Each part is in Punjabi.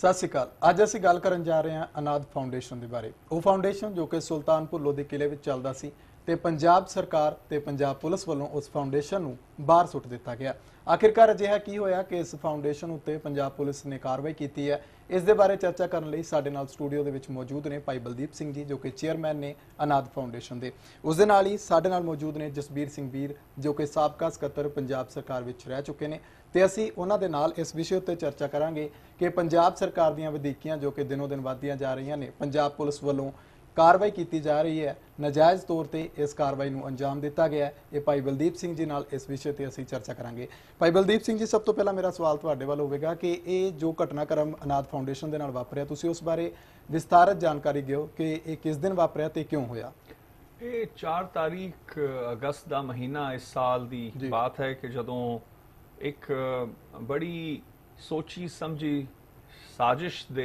सत श्री अकाल। अज असीं गल करन जा रहे हैं अनाथ फाउंडेशन के बारे। वो फाउंडेशन जो कि सुल्तानपुर लोधी किले विच चलदा सी ते पंजाब सरकार ते पंजाब पुलिस वालों उस फाउंडेशन नूं बाहर सुट दिता गया। आखिरकार अजिहा की होया कि इस फाउंडेशन उत्ते पंजाब पुलिस ने कार्रवाई की है। इस दे बारे चर्चा करने लई साडे नाल स्टूडियो दे विच मौजूद ने भाई बलदीप सिंह जी जो कि चेयरमैन ने अनाथ फाउंडेशन के। उस दे नाल ही साडे नाल मौजूद ने जसबीर सिंह बीर जो कि साबका सकत्तर पंजाब सरकार विच रह चुके हैं। तो असी उन्होंने नाल इस विषय उत्ते चर्चा करांगे कि पंजाब सरकार दीयां वधीकियां जो कि दिनों दिन वधदियां जा रही ने, पंजाब पुलिस वालों कार्रवाई की जा रही है, नजायज़ तौर पर इस कार्रवाई नूं अंजाम दिता गया है। ये भाई बलदीप सिंह जी नाल इस विषय पर असी चर्चा करांगे। भाई बलदीप सिंह जी, सब तो पहला मेरा सवाल तुहाडे वल होवेगा कि ये जो घटनाक्रम अनाथ फाउंडेशन दे नाल वापरिया, तुसीं उस बारे विस्तारत जानकारी दिओ कि ये किस दिन वापरिया ते क्यों होया। ये 4 तारीख अगस्त का महीना इस साल की बात है कि जदों एक बड़ी सोची समझी साजिश दे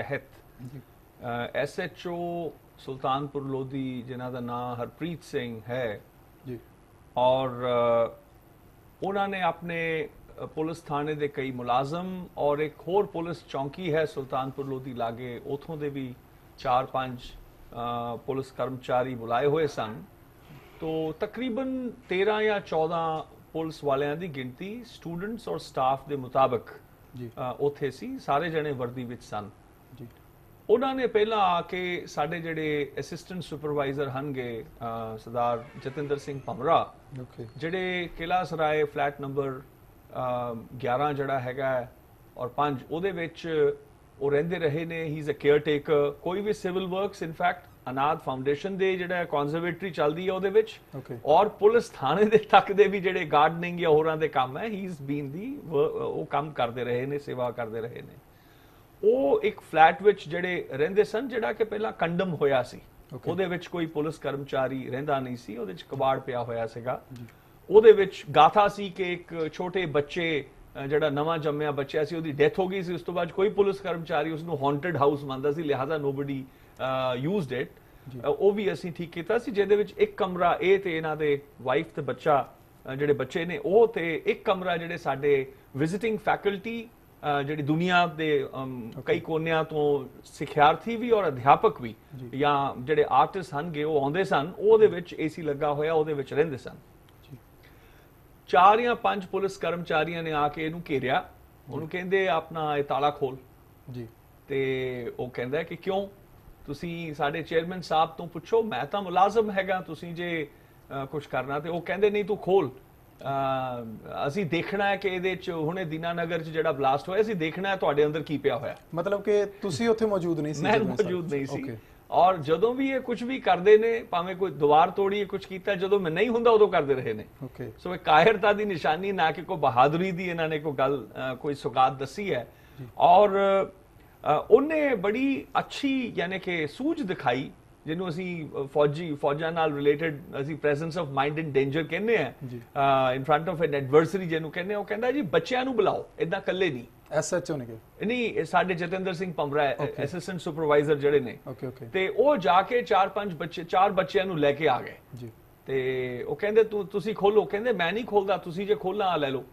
तहत SHO सुल्तानपुर लोधी जिन्हां दा नाम हरप्रीत सिंह है जी, और उन्होंने अपने पुलिस थाने दे कई मुलाजम और एक होर पुलिस चौंकी है सुल्तानपुर लोधी लागे, उथों दे भी 4-5 पुलिस कर्मचारी बुलाए हुए सन। तो तकरीबन 13 या 14 पुलिस वालियां दी गिनती स्टूडेंट्स और स्टाफ के मुताबिक उत्थे सी, सारे जने वर्दी विच सन जी। उन्होंने पहला आके साडे जेडे असिस्टेंट सुपरवाइजर हनगे सरदार जतिंदर सिंह भमरा जेडे किला सराय फ्लैट नंबर 11 जड़ा हैगा और 5 उहदे विच वो रहिंदे रहे ने। He is a caretaker. कोई भी सिविल वर्क्स इनफैक्ट अनाथ फाउंडेशन दे जेड़ा कॉन्जरवेटरी चलदी है उहदे विच और पुलिस थाने दे तक दे भी जेड़े गार्डनिंग या होरां दे काम है, ही इज़ बीन दी वो काम करते रहे ने, सेवा करते रहे ने। वो एक फ्लैट विच जेड़े रहिंदे सन जेड़ा कि पहला कंडम होया सी, उहदे विच कोई पुलिस कर्मचारी रहिंदा नहीं सी, उहदे विच कबाड़ पिया होया सीगा। उहदे विच गाथा सी कि एक छोटे बच्चे ਜਿਹੜਾ ਨਵਾਂ ਜੰਮਿਆ ਬੱਚਾ ਸੀ, ਉਹਦੀ ਡੈਥ ਹੋ ਗਈ ਸੀ। ਉਸ ਤੋਂ ਬਾਅਦ ਕੋਈ ਪੁਲਿਸ ਕਰਮਚਾਰੀ ਉਸਨੂੰ ਹੌਂਟਡ ਹਾਊਸ ਮੰਨਦਾ ਸੀ, ਲਿਹਾਜ਼ਾ ਨੋਬਡੀ ਯੂਜ਼ਡ ਇਟ। ਉਹ ਵੀ ਅਸੀਂ ਠੀਕ ਕੀਤਾ ਸੀ, ਜਿਹਦੇ ਵਿੱਚ ਇੱਕ ਕਮਰਾ ਇਹ ਤੇ ਇਹਨਾਂ ਦੇ ਵਾਈਫ ਤੇ ਬੱਚਾ ਜਿਹੜੇ ਬੱਚੇ ਨੇ ਉਹ, ਤੇ ਇੱਕ ਕਮਰਾ ਜਿਹੜੇ ਸਾਡੇ ਵਿਜ਼ਿਟਿੰਗ ਫੈਕਲਟੀ ਜਿਹੜੀ ਦੁਨੀਆ ਦੇ ਕਈ ਕੋਨਿਆਂ ਤੋਂ ਸਿਖਿਆਰਥੀ ਵੀ ਔਰ ਅਧਿਆਪਕ ਵੀ ਜਾਂ ਜਿਹੜੇ ਆਰਟਿਸਟ ਹਨਗੇ ਉਹ ਆਉਂਦੇ ਸਨ, ਉਹਦੇ ਵਿੱਚ AC ਲੱਗਾ ਹੋਇਆ, ਉਹਦੇ ਵਿੱਚ ਰਹਿੰਦੇ ਸਨ। 4 या 5 पुलिस कर्मचारियों ने आके इनू घेरिया, उन्होंने कहते अपना ये ताला खोल जी। ते वो कहता है कि क्यों, तुसी साडे चेयरमैन साहब तो पुछो, मैं तो मुलाजम हैगा, तुसी जे कुछ करना। ते वो कहते नहीं तू खोल, असी देखना है कि इहदे च हुणे दीनानगर च जिहड़ा ब्लास्ट होया, असी देखना है तुहाडे अंदर की पिया होया। मतलब कि तुसी उत्थे मौजूद नहीं सी? मैं मौजूद नहीं सी। और जदों भी ये कुछ भी करते ने, भावें कोई दीवार तोड़ी कुछ किया, जदों मैं नहीं हुंदा उदों करते रहे ने। सो एक कायरता की निशानी, ना कि कोई बहादुरी की इन्होंने कोई गल कोई सौगात दसी है। और उन्हें बड़ी अच्छी यानी कि सूझ दिखाई, जिन्हों असी फौजा नाल रिलेटेड असी presence of mind in danger कहने हैं, in front of an adversary जिन्हों कहने। वो कहता जी बच्चों को बुलाओ, इदा कल्ले नहीं। SHO ने नहीं, साडे जतिंदर सिंह भमरा असिस्टेंट सुपरवाइजर जड़े ने, ते ओ जाके 4-5 बच्चे 4 बच्चों को लैके आ गए जी। ते ओ कहंदे तुसी खोलो, कहंदे मैं नहीं खोलदा, तुसी जे खोलना आ ले लो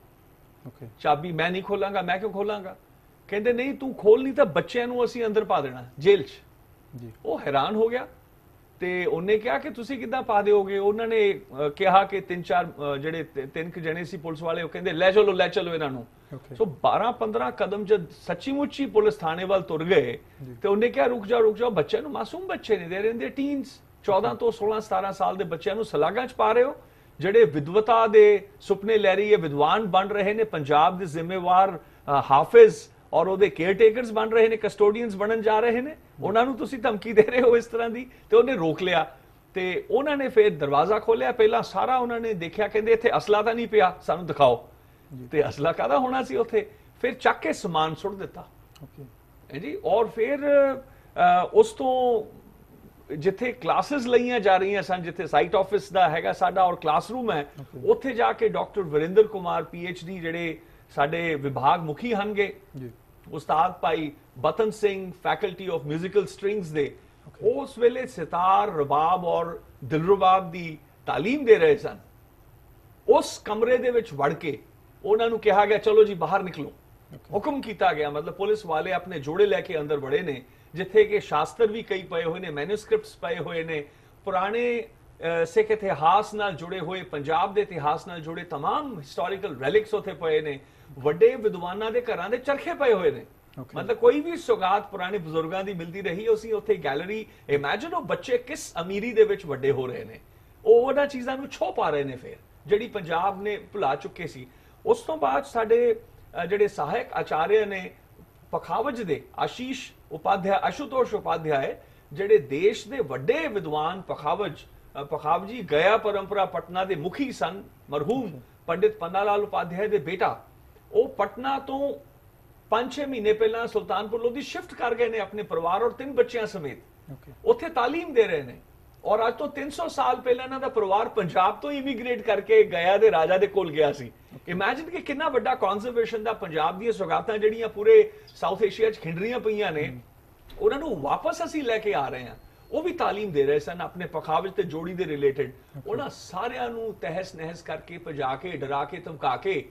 चाबी, मैं नहीं खोलांगा। मैं क्यों खोलांगा? कहंदे नहीं तू खोल, नहीं तो बच्चों को असीं अंदर पा देना जेल च जी। वो हैरान हो गया ते उन्हें कहा कि तुसी किद्दां पा दोगे। उन्होंने कहा कि 3-4 ਜਿਹੜੇ 3 जने सी पुलिस वाले, वो कहंदे ले चलो इन्हां नूं। सो 12-15 कदम जब सच्ची मुच्ची पुलिस थाने वाल तुर गए तो उन्हें क्या रुक जाओ, बच्चे मासूम बच्चे ने, देर इन दे टीन्स, 14 तो 16-17 साल के बच्चों सलागां च पा रहे हो, ਜਿਹੜੇ विधवता के सुपने लै रही है, विद्वान बन रहे ने, पंजाब के जिम्मेवार हाफिज और ਉਹਦੇ केयरटेकर्स बन रहे ने, कस्टोडियंस बनन जा रहे ने, उन्होंने तुसी धमकी दे रहे हो इस तरह की। तो उन्हें रोक लिया, तो उन्होंने फिर दरवाजा खोलिया, पहला सारा उन्होंने देखा, कहते इत्थे असला तो नहीं पिया, सानू दिखाओ। तो असला काहदा होना सी उत्थे? फिर चक के समान सुट दिता जी। और फिर उस तो जिथे क्लासेस लईयां जा रही सन, जिथे साइट ऑफिस दा हैगा साडा और क्लासरूम है, उत्थे जाके डॉक्टर वरिंदर कुमार PhD जिहड़े साडे विभाग मुखी हनगे, उस्ताद भाई Batan Singh faculty of musical strings दे, उस वेले सितार, रबाब और दिलरुबाब दी तालीम दे रहे सन। उस कमरे दे विच वड़ के उन्होंने कहा गया चलो जी बाहर निकलो। ਹੁਕਮ ਕੀਤਾ ਗਿਆ, ਮਤਲਬ ਪੁਲਿਸ ਵਾਲੇ ਆਪਣੇ ਜੋੜੇ ਲੈ ਕੇ ਅੰਦਰ ਵੜੇ ਨੇ, ਜਿੱਥੇ ਕਿ ਸ਼ਾਸਤਰ ਵੀ ਕਈ ਪਏ ਹੋਏ ਨੇ, ਮੈਨੂਸਕ੍ਰਿਪਟਸ ਪਏ ਹੋਏ ਨੇ, ਪੁਰਾਣੇ ਸਿੱਖ ਇਤਿਹਾਸ ਨਾਲ ਜੁੜੇ ਹੋਏ, ਪੰਜਾਬ ਦੇ ਇਤਿਹਾਸ ਨਾਲ ਜੁੜੇ तमाम ਹਿਸਟੋਰੀਕਲ ਰੈਲਿਕਸ ਉੱਥੇ ਪਏ ਨੇ, ਵੱਡੇ ਵਿਦਵਾਨਾਂ ਦੇ ਘਰਾਂ ਦੇ ਚਰਖੇ ਪਏ ਹੋਏ ਨੇ। ਮਤਲਬ ਕੋਈ ਵੀ ਸੁਗਾਤ ਪੁਰਾਣੇ ਬਜ਼ੁਰਗਾਂ ਦੀ ਮਿਲਦੀ ਰਹੀ। ਅਸੀਂ ਉੱਥੇ ਗੈਲਰੀ, ਇਮੇਜਿਨ ਉਹ ਬੱਚੇ ਕਿਸ ਅਮੀਰੀ ਦੇ ਵਿੱਚ ਵੱਡੇ ਹੋ ਰਹੇ ਨੇ, ਉਹ ਉਹਨਾਂ ਚੀਜ਼ਾਂ ਨੂੰ ਛੋਹ ਪਾ ਰਹੇ ਨੇ ਫਿਰ, ਜਿਹੜੀ ਪੰਜਾਬ ਨੇ ਭੁਲਾ ਚੁੱਕੇ ਸੀ। ਉਸ ਤੋਂ ਬਾਅਦ ਸਾਡੇ ਜਿਹੜੇ ਸਹਾਇਕ ਆਚਾਰਿਆ ਨੇ ਪਖਾਵਜ ਦੇ, ਆਸ਼ੀਸ਼ ਉਪਾਧਿਆਏ, ਆਸ਼ੂਤੋਸ਼ ਉਪਾਧਿਆਏ, ਜਿਹੜੇ ਦੇਸ਼ ਦੇ ਵੱਡੇ ਵਿਦਵਾਨ ਪਖਾਵਜੀ ਗਿਆ ਪਰੰਪਰਾ ਪਟਨਾ ਦੇ ਮੁਖੀ ਸਨ, ਮਰਹੂਮ ਪੰਡਿਤ ਪੰਨਾ ਲਾਲ ਉਪਾਧਿਆਏ ਦੇ ਬੇਟਾ, ਉਹ ਪਟਨਾ ਤੋਂ 5-6 ਮਹੀਨੇ ਪਹਿਲਾਂ ਸੁਲਤਾਨਪੁਰ ਲੋਧੀ ਸ਼ਿਫਟ ਕਰ ਗਏ ਨੇ ਆਪਣੇ ਪਰਿਵਾਰ ਔਰ 3 ਬੱਚਿਆਂ ਸਮੇਤ। ਉੱਥੇ ਤਾਲੀਮ ਦੇ ਰਹੇ ਨੇ। ਔਰ ਅੱਜ ਤੋਂ 300 ਸਾਲ ਪਹਿਲਾਂ ਇਹਨਾਂ ਦਾ ਪਰਿਵਾਰ ਪੰਜਾਬ ਤੋਂ ਇਮੀਗ੍ਰੇਟ ਕਰਕੇ ਗਿਆ ਦੇ ਰਾਜਾ ਦੇ ਕੋਲ ਗਿਆ ਸੀ। ਇਮੇਜਿਨ ਕਿ ਕਿੰਨਾ ਵੱਡਾ ਕਨਜ਼ਰਵੇਸ਼ਨ ਦਾ ਪੰਜਾਬ ਦੀਆਂ ਸੁਗਾਤਾਂ ਜਿਹੜੀਆਂ ਪੂਰੇ ਸਾਊਥ ਏਸ਼ੀਆ 'ਚ ਖਿੰਡਰੀਆਂ ਪਈਆਂ ਨੇ, ਉਹਨਾਂ ਨੂੰ ਵਾਪਸ ਅਸੀਂ ਲੈ ਕੇ ਆ ਰਹੇ ਹਾਂ। ਉਹ ਵੀ ਤਾਲੀਮ ਦੇ ਰਹੇ ਸਨ ਆਪਣੇ ਪਖਾਵਜ ਤੇ ਜੋੜੀ ਦੇ ਰਿਲੇਟਡ। ਉਹਨਾਂ ਸਾਰਿਆਂ ਨੂੰ ਤਹਿਸ ਨਹਿਸ ਕਰਕੇ, ਭਜਾ ਕੇ, ਡਰਾ ਕੇ, ਧਮਕਾ ਕੇ,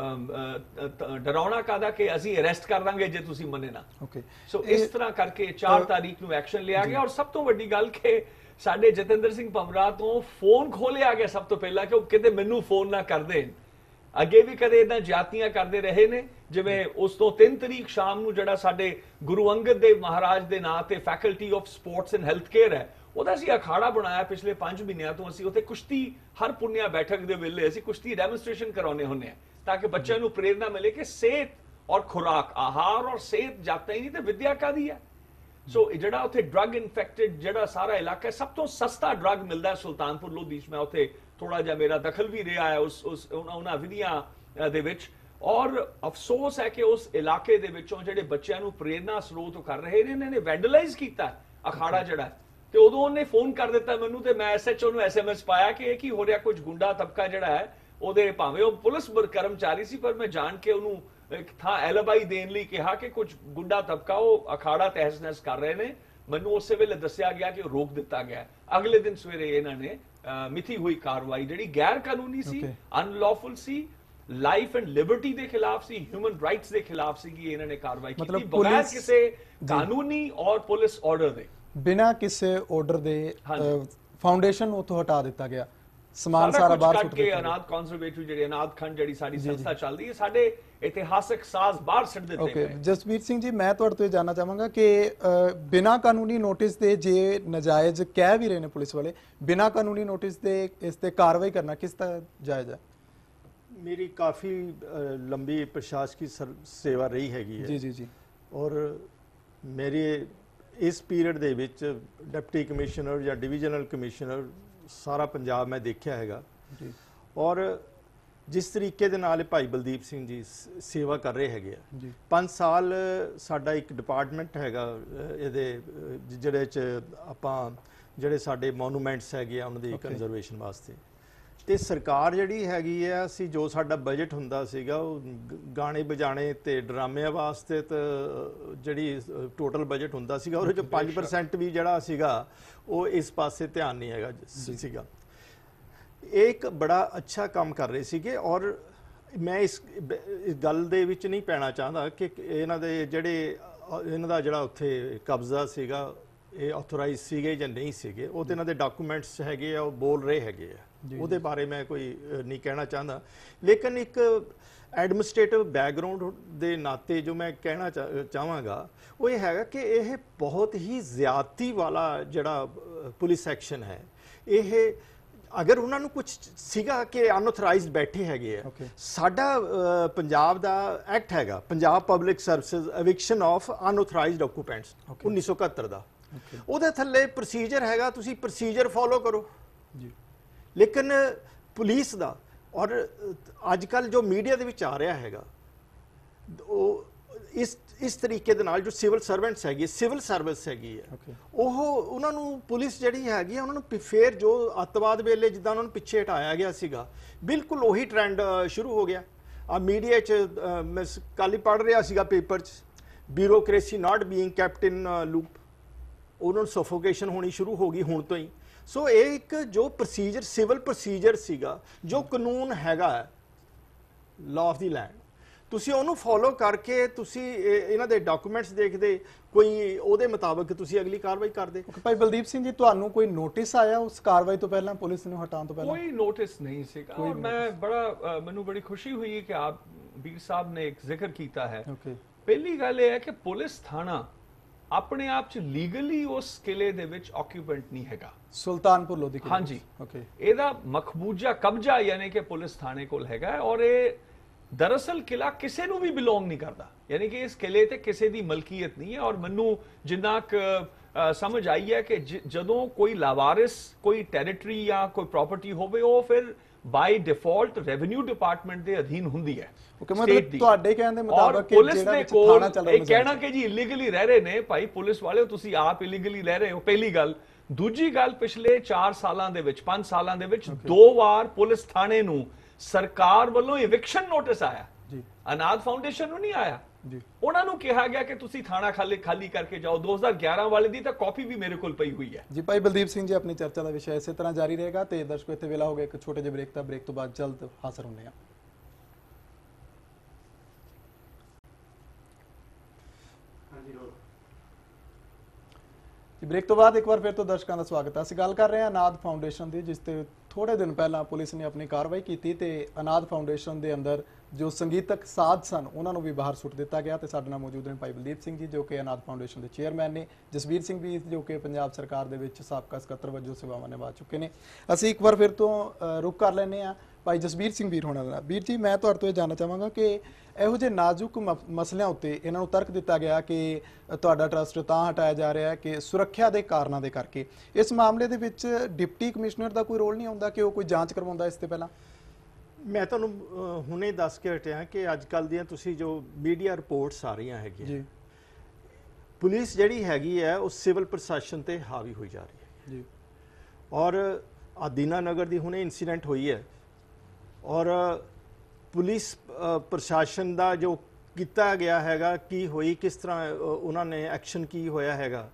ਡਰਾਉਣਾ ਕਾਦਾ ਕਿ ਅਸੀਂ ਅਰੈਸਟ ਕਰ ਦਾਂਗੇ ਜੇ ਤੁਸੀਂ ਮੰਨੇ ਨਾ। ਸੋ ਇਸ ਤਰ੍ਹਾਂ ਕਰਕੇ 4 ਤਾਰੀਖ ਨੂੰ ਐਕਸ਼ਨ ਲਿਆ ਗਿਆ। ਔਰ ਸਭ ਤੋਂ ਵੱਡੀ ਗੱਲ ਕਿ ਸਾਡੇ ਜਤਿੰਦਰ ਸਿੰਘ ਭੰਵਰਾ ਤੋਂ ਫੋਨ ਖੋਲਿਆ ਗਿਆ ਸਭ ਤੋਂ ਪਹਿਲਾਂ, ਕਿ ਉਹ ਕਿਤੇ ਮੈਨੂੰ ਫੋਨ ਨਾ ਕਰ ਦੇਣ। ਅੱਗੇ ਵੀ ਕਦੇ ਇਦਾਂ ਜਾਤੀਆਂ ਕਰਦੇ ਰਹੇ ਨੇ, ਜਿਵੇਂ ਉਸ ਤੋਂ 3 ਤਰੀਕ ਸ਼ਾਮ ਨੂੰ ਜਿਹੜਾ ਸਾਡੇ ਗੁਰੂ ਅੰਗਦ ਦੇਵ ਮਹਾਰਾਜ ਦੇ ਨਾਂ ਤੇ faculty of sports and health care ਹੈ, ਉਹਦਾ ਅਸੀਂ ਅਖਾੜਾ ਬਣਾਇਆ। ਪਿਛਲੇ 5 ਮਹੀਨਿਆਂ ਤੋਂ ਅਸੀਂ ਉੱਥੇ ਕੁਸ਼ਤੀ, ਹਰ ਪੁੰਨਿਆ ਬੈਠਕ ਦੇ ਵੇਲੇ ਅਸੀਂ ਕੁਸ਼ਤੀ ਡੈਮੋਨਸਟ੍ਰੇਸ਼ਨ ਕਰਾਉਣੇ ਹੁੰਦੇ ਆ, ਤਾਂ ਕਿ ਬੱਚਿਆਂ ਨੂੰ ਪ੍ਰੇਰਨਾ ਮਿਲੇ ਕਿ ਸਿਹਤ ਔਰ ਖੁਰਾਕ, ਆਹਾਰ ਔਰ ਸਿਹਤ ਜਾਤਾਂ ਹੀ ਨਹੀਂ ਤੇ ਵਿਦਿਆ ਕਾਦੀ ਹੈ। ਸੋ ਜਿਹੜਾ ਉੱਥੇ ਡਰੱਗ ਇਨਫੈਕਟਡ ਜਿਹੜਾ ਸਾਰਾ ਇਲਾਕਾ, ਸਭ ਤੋਂ ਸਸਤਾ ਡਰੱਗ ਮਿਲਦਾ ਸੁਲਤਾਨਪੁਰ ਲੋਧੀ 'ਚ। ਮੈਂ ਉੱਥੇ ਥੋੜਾ ਜਿਹਾ ਮੇਰਾ ਦਖਲ ਵੀ ਰਿਹਾ ਹੈ ਉਹਨਾਂ ਵਿਧੀਆਂ ਦੇ ਵਿੱਚ। ਔਰ ਅਫਸੋਸ ਹੈ ਕਿ ਉਸ ਇਲਾਕੇ ਦੇ ਵਿੱਚੋਂ ਜਿਹੜੇ ਬੱਚਿਆਂ ਨੂੰ ਪ੍ਰੇਰਨਾ ਸਰੋਤ ਕਰ ਰਹੇ ਨੇ, ਇਹਨਾਂ ਨੇ ਵੈਂਡਲਾਈਜ਼ ਕੀਤਾ ਅਖਾੜਾ ਜਿਹੜਾ। ਤੇ ਉਦੋਂ ਉਹਨੇ ਫੋਨ ਕਰ ਦਿੱਤਾ ਮੈਨੂੰ, ਤੇ ਮੈਂ ਐਸਐਚਓ ਨੂੰ ਐਸਐਮਐਸ ਪਾਇਆ ਕਿ ਇਹ ਕੀ ਹੋ ਰਿਹਾ, ਕੁਝ ਗੁੰਡਾ ਤਬਕਾ ਜਿਹੜਾ ਹੈ, ਉਹਦੇ ਭਾਵੇਂ ਉਹ ਪੁਲਿਸ ਕਰਮਚਾਰੀ ਸੀ, ਪਰ ਮੈਂ ਜਾਣ ਕੇ ਉਹਨੂੰ ਇੱਕ ਥਾਂ ਐਲਬਾਈ ਦੇਣ ਲਈ ਕਿਹਾ ਕਿ ਕੁਝ ਗੁੰਡਾ ਤਬਕਾ ਉਹ ਅਖਾੜਾ ਤਹਿਸ ਨਹਿਸ ਕਰ ਰਹੇ ਨੇ। ਮੈਨੂੰ ਉਸੇ ਵੇਲੇ ਦੱਸਿਆ ਗਿਆ ਕਿ ਰੋਕ ਦਿੱਤਾ ਗਿਆ। ਅਗਲੇ ਦਿਨ ਸਵੇਰੇ ਇਹਨਾਂ ਨੇ ਮਿਥੀ ਹੋਈ ਕਾਰਵਾਈ ਜਿਹੜੀ ਗੈਰ ਕਾਨੂੰਨੀ ਸੀ, ਅਨਲੌਫੁਲ ਸੀ, ਲਾਈਫ ਐਂਡ ਲਿਬਰਟੀ ਦੇ ਖਿਲਾਫ ਸੀ, ਹਿਊਮਨ ਰਾਈਟਸ ਦੇ ਖਿਲਾਫ ਸੀ, ਕਿ ਇਹਨਾਂ ਨੇ ਕਾਰਵਾਈ ਕੀਤੀ ਬਗੈਰ ਕਿਸੇ ਕਾਨੂੰਨੀ ਔਰ ਪੁਲਿਸ ਆਰਡਰ ਦੇ, ਬਿਨਾਂ ਕਿਸੇ ਆਰਡਰ ਦੇ। ਫਾਊਂਡੇਸ਼ਨ ਉਥੋਂ ਹਟਾ ਦਿੱਤਾ ਗਿਆ, ਸਮਾਨ ਸਾਰਾ ਬਾਹਰ ਸੁੱਟ ਕੇ ਅਨਾਥ ਕਨਜ਼ਰਵੇਟਰੀ ਜਿਹੜੀ ਅਨਾਥ ਖੰਡ ਜਿਹੜੀ ਸਾਡੀ ਸੰਸਥਾ ਚੱਲਦੀ ਹੈ, ਸਾਡੇ ਇਤਿਹਾਸਕ ਸਾਜ਼ ਬਾਹਰ ਸੁੱਟ ਦਿੱਤੇ ਗਏ। ਜਸਵੀਰ ਸਿੰਘ ਜੀ, ਮੈਂ ਤੁਹਾਡੇ ਤੋਂ ਇਹ ਜਾਨਣਾ ਚਾਹਾਂਗਾ ਕਿ ਬਿਨਾਂ ਕਾਨੂੰਨੀ ਨੋਟਿਸ ਦੇ ਜੇ ਨਜਾਇਜ਼ ਕਹਿ ਵੀ ਰਹੇ ਨੇ ਪੁਲਿਸ ਵਾਲੇ, ਬਿਨਾਂ ਕਾਨੂੰਨੀ ਨੋਟਿਸ ਦੇ ਇਸ ਤੇ ਕਾਰਵਾਈ ਕਰਨਾ ਕਿਸ ਤਰ੍ਹਾਂ ਜਾਇਜ਼ ਹੈ? ਮੇਰੀ ਕਾਫੀ ਲੰਬੀ ਪ੍ਰਸ਼ਾਸਕੀ ਸੇਵਾ ਰਹੀ ਹੈਗੀ ਹੈ ਜੀ। ਔਰ ਮੇਰੇ ਇਸ ਪੀਰੀਅਡ ਦੇ ਵਿੱਚ ਡਿਪਟੀ ਕਮਿਸ਼ਨਰ ਜਾਂ ਡਿਵੀਜ਼ਨਲ ਕਮਿਸ਼ਨਰ ਸਾਰਾ ਪੰਜਾਬ ਮੈਂ ਦੇਖਿਆ ਹੈਗਾ ਜੀ। ਔਰ ਜਿਸ ਤਰੀਕੇ ਦੇ ਨਾਲ ਭਾਈ ਬਲਦੀਪ ਸਿੰਘ ਜੀ ਸੇਵਾ ਕਰ ਰਹੇ ਹੈਗੇ ਆ, 5 ਸਾਲ ਸਾਡਾ ਇੱਕ ਡਿਪਾਰਟਮੈਂਟ ਹੈਗਾ ਇਹਦੇ ਜਿਹੜੇ ਚ ਆਪਾਂ ਜਿਹੜੇ ਸਾਡੇ ਮੋਨੂਮੈਂਟਸ ਹੈਗੇ ਆ ਉਹਨਾਂ ਦੀ ਕੰਜ਼ਰਵੇਸ਼ਨ ਵਾਸਤੇ। ਤੇ ਸਰਕਾਰ ਜਿਹੜੀ ਹੈਗੀ ਆ, ਅਸੀਂ ਜੋ ਸਾਡਾ ਬਜਟ ਹੁੰਦਾ ਸੀਗਾ ਉਹ ਗਾਣੇ ਬਜਾਣੇ ਤੇ ਡਰਾਮਿਆਂ ਵਾਸਤੇ ਤਾਂ ਜਿਹੜੀ ਟੋਟਲ ਬਜਟ ਹੁੰਦਾ ਸੀਗਾ ਉਹਦੇ ਚ 5% ਵੀ ਜਿਹੜਾ ਸੀਗਾ ਉਹ ਇਸ ਪਾਸੇ ਧਿਆਨ ਨਹੀਂ ਹੈਗਾ ਸੀਗਾ। ਇਹ ਇੱਕ ਬੜਾ ਅੱਛਾ ਕੰਮ ਕਰ ਰਹੇ ਸੀਗੇ। ਔਰ ਮੈਂ ਇਸ ਗੱਲ ਦੇ ਵਿੱਚ ਨਹੀਂ ਪੈਣਾ ਚਾਹੁੰਦਾ ਕਿ ਇਹਨਾਂ ਦੇ ਜਿਹੜੇ ਇਹਨਾਂ ਦਾ ਜਿਹੜਾ ਉੱਥੇ ਕਬਜ਼ਾ ਸੀਗਾ ਇਹ ਆਥੋਰਾਈਜ਼ ਸੀਗੇ ਜਾਂ ਨਹੀਂ ਸੀਗੇ, ਉਹ ਤੇ ਇਹਨਾਂ ਦੇ ਡਾਕੂਮੈਂਟਸ ਹੈਗੇ ਆ, ਉਹ ਬੋਲ ਰਹੇ ਹੈਗੇ ਆ, ਉਹਦੇ ਬਾਰੇ ਮੈਂ ਕੋਈ ਨਹੀਂ ਕਹਿਣਾ ਚਾਹੁੰਦਾ। ਲੇਕਿਨ ਇੱਕ ਐਡਮਿਨਿਸਟ੍ਰੇਟਿਵ ਬੈਕਗ੍ਰਾਉਂਡ ਦੇ ਨਾਤੇ ਜੋ ਮੈਂ ਕਹਿਣਾ ਚਾਹਾਂਗਾ ਉਹ ਇਹ ਹੈਗਾ ਕਿ ਇਹ ਬਹੁਤ ਹੀ ਜ਼ਿਆਦਤੀ ਵਾਲਾ ਜਿਹੜਾ ਪੁਲਿਸ ਐਕਸ਼ਨ ਹੈ, ਇਹ ਅਗਰ ਉਹਨਾਂ ਨੂੰ ਕੁਝ ਸੀਗਾ ਕਿ ਅਨਆਥੋਰਾਈਜ਼ਡ ਬੈਠੇ ਹੈਗੇ ਆ, ਸਾਡਾ ਪੰਜਾਬ ਦਾ ਐਕਟ ਹੈਗਾ Punjab public services eviction of unauthorised occupants 1971 ਦਾ, ਉਹਦੇ ਥੱਲੇ ਪ੍ਰੋਸੀਜਰ ਹੈਗਾ, ਤੁਸੀਂ ਪ੍ਰੋਸੀਜਰ ਫੋਲੋ ਕਰੋ ਜੀ। ਲੇਕਿਨ ਪੁਲਿਸ ਦਾ ਔਰ ਅੱਜ ਕੱਲ ਜੋ ਮੀਡੀਆ ਦੇ ਵਿੱਚ ਆ ਰਿਹਾ ਹੈਗਾ, ਉਹ ਇਸ ਤਰੀਕੇ ਦੇ ਨਾਲ ਜੋ ਸਿਵਲ ਸਰਵੈਂਟਸ ਹੈਗੀ, ਸਿਵਲ ਸਰਵਿਸ ਹੈਗੀ ਹੈ, ਉਹ ਉਹਨਾਂ ਨੂੰ ਪੁਲਿਸ ਜਿਹੜੀ ਹੈਗੀ ਉਹਨਾਂ ਨੂੰ ਫੇਰ ਜੋ ਅੱਤਵਾਦ ਵੇਲੇ ਜਿੱਦਾਂ ਉਹਨਾਂ ਨੂੰ ਪਿੱਛੇ ਹਟਾਇਆ ਗਿਆ ਸੀਗਾ, ਬਿਲਕੁਲ ਉਹੀ ਟ੍ਰੈਂਡ ਸ਼ੁਰੂ ਹੋ ਗਿਆ। ਆ ਮੀਡੀਆ 'ਚ ਮੈਂ ਕੱਲ੍ਹ ਹੀ ਪੜ੍ਹ ਰਿਹਾ ਸੀਗਾ ਪੇਪਰ 'ਚ, bureaucracy not being kept in loop, ਉਹਨਾਂ ਨੂੰ ਸਫੋਕੇਸ਼ਨ ਹੋਣੀ ਸ਼ੁਰੂ ਹੋ ਗਈ ਹੁਣ ਤੋਂ ਹੀ। ਸੋ ਇਹ ਇੱਕ ਜੋ ਪ੍ਰੋਸੀਜਰ ਸਿਵਲ ਪ੍ਰੋਸੀਜਰ ਸੀਗਾ, ਜੋ ਕਾਨੂੰਨ ਹੈਗਾ ਲਾਅ ਆਫ ਦੀ ਲੈਂਡ, ਤੁਸੀਂ ਉਹਨੂੰ ਫੋਲੋ ਕਰਕੇ ਤੁਸੀਂ ਇਹਨਾਂ ਦੇ ਡਾਕੂਮੈਂਟਸ ਦੇਖਦੇ, ਕੋਈ ਉਹਦੇ ਮੁਤਾਬਕ ਤੁਸੀਂ ਅਗਲੀ ਕਾਰਵਾਈ ਕਰਦੇ। ਭਾਈ ਬਲਦੀਪ ਸਿੰਘ ਜੀ, ਤੁਹਾਨੂੰ ਕੋਈ ਨੋਟਿਸ ਆਇਆ ਉਸ ਕਾਰਵਾਈ ਤੋਂ ਪਹਿਲਾਂ, ਪੁਲਿਸ ਨੂੰ ਹਟਾਉਣ ਤੋਂ ਪਹਿਲਾਂ? ਕੋਈ ਨੋਟਿਸ ਨਹੀਂ ਸੀਗਾ, ਔਰ ਮੈਂ ਮੈਨੂੰ ਬੜੀ ਖੁਸ਼ੀ ਹੋਈ ਹੈ ਕਿ ਆਪ ਵੀਰ ਸਾਹਿਬ ਨੇ ਇੱਕ ਜ਼ਿਕਰ ਕੀਤਾ ਹੈ। ਪਹਿਲੀ ਗੱਲ ਇਹ ਹੈ ਕਿ ਪੁਲਿਸ ਥਾਣਾ ਆਪਣੇ ਆਪ ਚ ਲੀਗਲੀ ਉਸ ਕਿਲੇ ਦੇ ਵਿੱਚ ਆਕਿਊਪੈਂਟ ਨਹੀਂ ਹੈਗਾ, ਸੁਲਤਾਨਪੁਰ ਲੋਧੀ ਕਿਲੇ। ਹਾਂਜੀ, ਇਹਦਾ ਮਖਬੂਜਾ ਕਬਜ਼ਾ ਯਾਨੀ ਕਿ ਪੁਲਿਸ ਥਾਣੇ ਕੋਲ ਹੈਗਾ, ਔਰ ਇਹ ਦਰਅਸਲ ਕਿਲਾ ਕਿਸੇ ਨੂੰ ਵੀ ਬਿਲੋਂਗ ਨਹੀਂ ਕਰਦਾ, ਯਾਨੀ ਕਿ ਇਸ ਕਿਲੇ ਤੇ ਕਿਸੇ ਦੀ ਮਲਕੀਅਤ ਨਹੀਂ ਹੈ। ਔਰ ਮੈਨੂੰ ਜਿੰਨਾ ਸਮਝ ਆਈ ਹੈ ਕਿ ਜਦੋਂ ਕੋਈ ਲਾਵਾਰਿਸ ਕੋਈ ਟੈਰੀਟਰੀ ਜਾਂ ਕੋਈ ਪ੍ਰਾਪਰਟੀ ਹੋਵੇ, ਉਹ ਫਿਰ ਬਾਈ ਡਿਫਾਲਟ ਰੈਵਨਿਊ ਡਿਪਾਰਟਮੈਂਟ ਦੇ ਅਧੀਨ ਹੁੰਦੀ ਹੈ। ਤੁਹਾਡੇ ਕਹਿਣ ਦੇ ਮੁਤਾਬਕ ਪੁਲਿਸ ਦੇ ਕੋਲ ਇਹ ਕਹਿਣਾ ਕਿ ਜੀ ਇਲੀਗਲੀ ਰਹਿ ਰਹੇ ਨੇ, ਭਾਈ ਪੁਲਿਸ ਵਾਲਿਓ ਤੁਸੀਂ ਆਪ ਇਲੀਗਲੀ ਰਹਿ ਰਹੇ ਹੋ, ਪਹਿਲੀ ਗੱਲ। ਦੂਜੀ ਗੱਲ, ਪਿਛਲੇ 4 ਸਾਲਾਂ ਦੇ ਵਿੱਚ 5 ਸਾਲਾਂ ਦੇ ਵਿੱਚ 2 ਵਾਰ ਪੁਲਿਸ ਥਾਣੇ ਨੂੰ ਸਰਕਾਰ ਵੱਲੋਂ ਇਵਿਕਸ਼ਨ ਨੋਟਿਸ ਆਇਆ, ਅਨਾਦ ਫਾਊਂਡੇਸ਼ਨ ਨੂੰ ਨਹੀਂ ਆਇਆ। ਉਹਨਾਂ ਨੂੰ ਕਿਹਾ ਗਿਆ ਕਿ ਤੁਸੀਂ ਥਾਣਾ ਖਾਲੀ ਕਰਕੇ ਜਾਓ। 2011 ਵਾਲੇ ਦੀ ਤਾਂ ਕਾਪੀ ਵੀ ਮੇਰੇ ਕੋਲ ਪਈ ਹੋਈ ਹੈ। ਜੀ ਭਾਈ ਬਲਦੀਪ ਸਿੰਘ ਜੀ, ਆਪਣੀ ਚਰਚਾ ਦਾ ਵਿਸ਼ਾ ਇਸੇ ਤਰ੍ਹਾਂ ਜਾਰੀ ਰਹੇਗਾ ਤੇ ਦਰਸ਼ਕੋ ਇੱਥੇ ਵੇਲਾ ਹੋ ਗਿਆ ਇੱਕ ਛੋਟੇ ਜਿਹੇ ਬ੍ਰੇਕ ਦਾ। ਬ੍ਰੇਕ ਤੋਂ ਬਾਅਦ ਜਲਦ ਹਾਜ਼ਰ ਹੁੰਦੇ ਹਾਂ। ਬ੍ਰੇਕ ਤੋਂ ਬਾਅਦ ਇੱਕ ਵਾਰ ਫਿਰ ਤੋਂ ਦਰਸ਼ਕਾਂ ਦਾ ਸਵਾਗਤ ਹੈ। ਅਸੀਂ ਗੱਲ ਕਰ ਰਹੇ ਹਾਂ ਅਨਾਦ ਫਾਊਂਡੇਸ਼ਨ ਦੀ, ਜਿਸ ਤੇ ਥੋੜੇ ਦਿਨ ਪਹਿਲਾਂ ਪੁਲਿਸ ਨੇ ਆਪਣੀ ਕਾਰਵਾਈ ਕੀਤੀ ਤੇ ਅਨਾਦ ਫਾਊਂਡੇਸ਼ਨ ਦੇ ਅੰਦਰ ਜੋ ਸੰਗੀਤਕ ਸਾਜ਼ ਸਨ ਉਹਨਾਂ ਨੂੰ ਵੀ ਬਾਹਰ ਸੁੱਟ ਦਿੱਤਾ ਗਿਆ। ਤੇ ਸਾਡੇ ਨਾਲ ਮੌਜੂਦ ਨੇ ਭਾਈ ਬਲਦੀਪ ਸਿੰਘ ਜੀ, ਜੋ ਕਿ ਅਨਾਦ ਫਾਊਂਡੇਸ਼ਨ ਦੇ ਚੇਅਰਮੈਨ ਨੇ, ਜਸਵੀਰ ਸਿੰਘ ਵੀ, ਜੋ ਕਿ ਪੰਜਾਬ ਸਰਕਾਰ ਦੇ ਵਿੱਚ ਸਾਬਕਾ ਸਕੱਤਰ ਵਜੋਂ ਸੇਵਾਵਾਂ ਨਿਭਾ ਚੁੱਕੇ ਨੇ। ਅਸੀਂ ਇੱਕ ਵਾਰ ਫਿਰ ਤੋਂ ਰੁਕ ਕਰ ਲੈਂਦੇ ਹਾਂ ਭਾਈ ਜਸਵੀਰ ਸਿੰਘ ਵੀਰ ਹੋਣਾ ਦਾ। ਵੀਰ ਜੀ, ਮੈਂ ਤੁਹਾਡੇ ਤੋਂ ਇਹ ਜਾਣਨਾ ਚਾਹਾਂਗਾ ਕਿ ਇਹੋ ਜਿਹੇ ਨਾਜ਼ੁਕ ਮਸਲਿਆਂ ਉੱਤੇ ਇਹਨਾਂ ਨੂੰ ਤਰਕ ਦਿੱਤਾ ਗਿਆ ਕਿ ਤੁਹਾਡਾ ਟਰਸਟ ਤਾਂ ਹਟਾਇਆ ਜਾ ਰਿਹਾ ਹੈ ਕਿ ਸੁਰੱਖਿਆ ਦੇ ਕਾਰਨਾਂ ਦੇ ਕਰਕੇ। ਇਸ ਮਾਮਲੇ ਦੇ ਵਿੱਚ ਡਿਪਟੀ ਕਮਿਸ਼ਨਰ ਦਾ ਕੋਈ ਰੋਲ ਨਹੀਂ ਹੁੰਦਾ ਕਿ ਉਹ ਕੋਈ ਜਾਂਚ ਕਰਵਾਉਂਦਾ ਇਸ ਤੋਂ ਪਹਿਲਾਂ? ਮੈਂ ਤੁਹਾਨੂੰ ਹੁਣੇ ਦੱਸ ਕੇ ਹਟਿਆ ਕਿ ਅੱਜ ਕੱਲ੍ਹ ਦੀਆਂ ਤੁਸੀਂ ਜੋ ਮੀਡੀਆ ਰਿਪੋਰਟਸ ਆ ਰਹੀਆਂ ਹੈਗੀਆਂ ਜੀ, ਪੁਲਿਸ ਜਿਹੜੀ ਹੈਗੀ ਹੈ ਉਹ ਸਿਵਲ ਪ੍ਰਸ਼ਾਸਨ ਤੇ ਹਾਵੀ ਹੋਈ ਜਾ ਰਹੀ ਹੈ ਜੀ। ਔਰ ਆਦੀਨਾ ਨਗਰ ਦੀ ਹੁਣੇ ਇਨਸੀਡੈਂਟ ਹੋਈ ਹੈ, ਔਰ ਪੁਲਿਸ ਪ੍ਰਸ਼ਾਸਨ ਦਾ ਜੋ ਕੀਤਾ ਗਿਆ ਹੈਗਾ, ਕੀ ਹੋਈ, ਕਿਸ ਤਰ੍ਹਾਂ ਉਹਨਾਂ ਨੇ ਐਕਸ਼ਨ ਕੀ ਹੋਇਆ ਹੈਗਾ,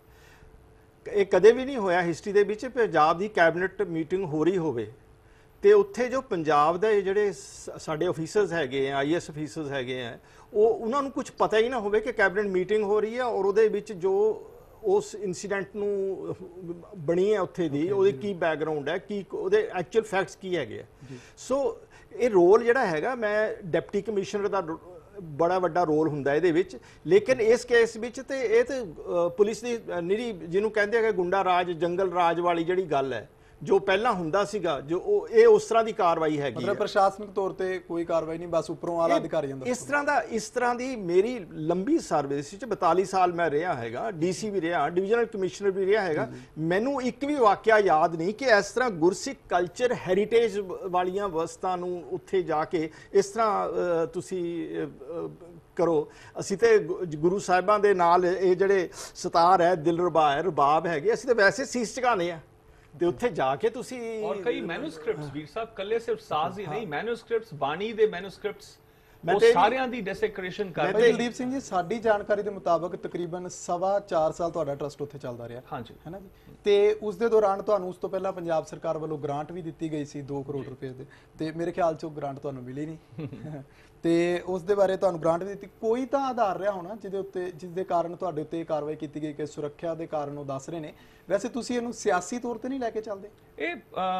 ਇਹ ਕਦੇ ਵੀ ਨਹੀਂ ਹੋਇਆ ਹਿਸਟਰੀ ਦੇ ਵਿੱਚ। ਪੰਜਾਬ ਦੀ ਕੈਬਨਿਟ ਮੀਟਿੰਗ ਹੋ ਰਹੀ ਹੋਵੇ ਤੇ ਉੱਥੇ ਜੋ ਪੰਜਾਬ ਦੇ ਜਿਹੜੇ ਸਾਡੇ ਆਫੀਸਰਸ ਹੈਗੇ ਆ, IAS ਆਫੀਸਰਸ ਹੈਗੇ ਆ, ਉਹਨਾਂ ਨੂੰ ਕੁਝ ਪਤਾ ਹੀ ਨਾ ਹੋਵੇ ਕਿ ਕੈਬਨਿਟ ਮੀਟਿੰਗ ਹੋ ਰਹੀ ਹੈ ਔਰ ਉਹਦੇ ਵਿੱਚ ਜੋ ਉਸ ਇਨਸੀਡੈਂਟ ਨੂੰ ਬਣੀ ਹੈ ਉੱਥੇ ਦੀ, ਉਹਦੀ ਕੀ ਬੈਕਗਰਾਉਂਡ ਹੈ, ਕੀ ਉਹਦੇ ਐਕਚੁਅਲ ਫੈਕਟਸ ਕੀ ਹੈਗੇ ਆ। ਸੋ ਇਹ ਰੋਲ ਜਿਹੜਾ ਹੈਗਾ, ਮੈਂ ਡਿਪਟੀ ਕਮਿਸ਼ਨਰ ਦਾ ਬੜਾ ਵੱਡਾ ਰੋਲ ਹੁੰਦਾ ਇਹਦੇ ਵਿੱਚ। ਲੇਕਿਨ ਇਸ ਕੇਸ ਵਿੱਚ ਤੇ ਇਹ ਤੇ ਪੁਲਿਸ ਦੀ ਨਿਰੀ, ਜਿਹਨੂੰ ਕਹਿੰਦੇ ਹੈਗੇ ਗੁੰਡਾ ਰਾਜ, ਜੰਗਲ ਰਾਜ ਵਾਲੀ ਜਿਹੜੀ ਗੱਲ ਹੈ, ਜੋ ਪਹਿਲਾਂ ਹੁੰਦਾ ਸੀਗਾ, ਜੋ ਇਹ ਉਸ ਤਰ੍ਹਾਂ ਦੀ ਕਾਰਵਾਈ ਹੈਗੀ। ਮਤਲਬ ਪ੍ਰਸ਼ਾਸਨਿਕ ਤੌਰ ਤੇ ਕੋਈ ਕਾਰਵਾਈ ਨਹੀਂ, ਬਸ ਉੱਪਰੋਂ ਆਲਾ ਅਧਿਕਾਰੀ ਅੰਦਰ। ਇਸ ਤਰ੍ਹਾਂ ਦੀ ਮੇਰੀ ਲੰਬੀ ਸਰਵਿਸ ਵਿੱਚ 42 ਸਾਲ ਮੈਂ ਰਿਹਾ ਹੈਗਾ, DC ਵੀ ਰਿਹਾ, ਡਿਵੀਜ਼ਨਲ ਕਮਿਸ਼ਨਰ ਵੀ ਰਿਹਾ ਹੈਗਾ। ਮੈਨੂੰ ਇੱਕ ਵੀ ਵਾਕਿਆ ਯਾਦ ਨਹੀਂ ਕਿ ਇਸ ਤਰ੍ਹਾਂ ਗੁਰਸਿੱਖ ਕਲਚਰ ਹੈਰੀਟੇਜ ਵਾਲੀਆਂ ਵਸਤਾਂ ਨੂੰ ਉੱਥੇ ਜਾ ਕੇ ਇਸ ਤਰ੍ਹਾਂ ਤੁਸੀਂ ਕਰੋ। ਅਸੀਂ ਤੇ ਗੁਰੂ ਸਾਹਿਬਾਂ ਦੇ ਨਾਲ ਇਹ ਜਿਹੜੇ ਸਤਾਰ ਹੈ, ਦਿਲਰਬਾ ਹੈ, ਰਬਾਬ ਹੈਗੇ, ਅਸੀਂ ਤਾਂ ਵੈਸੇ ਸੀਸ ਝੁਕਾਉਂਦੇ ਆ ਤੇ ਉੱਥੇ ਜਾ ਕੇ ਤੁਸੀਂ। ਔਰ ਕਈ ਮੈਨੂਸਕ੍ਰਿਪਟਸ ਵੀਰ ਸਾਹਿਬ, ਕੱਲੇ ਸਿਰਫ ਸਾਜ਼ ਹੀ ਨਹੀਂ, ਮੈਨੂਸਕ੍ਰਿਪਟਸ, ਬਾਣੀ ਦੇ ਮੈਨੂਸਕ੍ਰਿਪਟਸ, ਉਹ ਸਾਰਿਆਂ ਦੀ ਡੈਸੈਕ੍ਰੇਸ਼ਨ ਕਰ ਰਹੇ। ਬਲਦੀਪ ਸਿੰਘ ਜੀ, ਸਾਡੀ ਜਾਣਕਾਰੀ ਦੇ ਮੁਤਾਬਕ ਤਕਰੀਬਨ 4.25 ਸਾਲ ਤੁਹਾਡਾ ਟਰਸਟ ਉੱਥੇ ਚੱਲਦਾ ਰਿਹਾ। ਹਾਂਜੀ, ਹੈ ਨਾ ਜੀ। ਤੇ ਉਸ ਦੇ ਦੌਰਾਨ ਤੁਹਾਨੂੰ ਉਸ ਤੋਂ ਪਹਿਲਾਂ ਪੰਜਾਬ ਸਰਕਾਰ ਵੱਲੋਂ ਗ੍ਰਾਂਟ ਵੀ ਦਿੱਤੀ ਗਈ ਸੀ 2 ਕਰੋੜ ਰੁਪਏ ਦੇ, ਤੇ ਮੇਰੇ ਖਿਆਲ 'ਚ ਉਹ ਗ੍ਰਾਂਟ ਤੁਹਾਨੂੰ ਮਿਲੀ ਨਹੀਂ। ਤੇ ਉਸ ਦੇ ਬਾਰੇ ਤੁਹਾਨੂੰ ਗ੍ਰਾਂਟ ਵੀ ਦਿੱਤੀ, ਕੋਈ ਤਾਂ ਆਧਾਰ ਰਿਹਾ ਹੋਣਾ ਜਿਹਦੇ ਉੱਤੇ, ਜਿਸ ਦੇ ਕਾਰਨ ਤੁਹਾਡੇ ਉੱਤੇ ਕਾਰਵਾਈ ਕੀਤੀ ਗਈ ਕਿ ਸੁਰੱਖਿਆ ਦੇ ਕਾਰਨ ਉਹ ਦੱਸ ਰਹੇ ਨੇ। ਵੈਸੇ ਤੁਸੀਂ ਇਹਨੂੰ ਸਿਆਸੀ ਤੌਰ ਤੇ ਨਹੀਂ ਲੈ ਕੇ ਚੱਲਦੇ? ਇਹ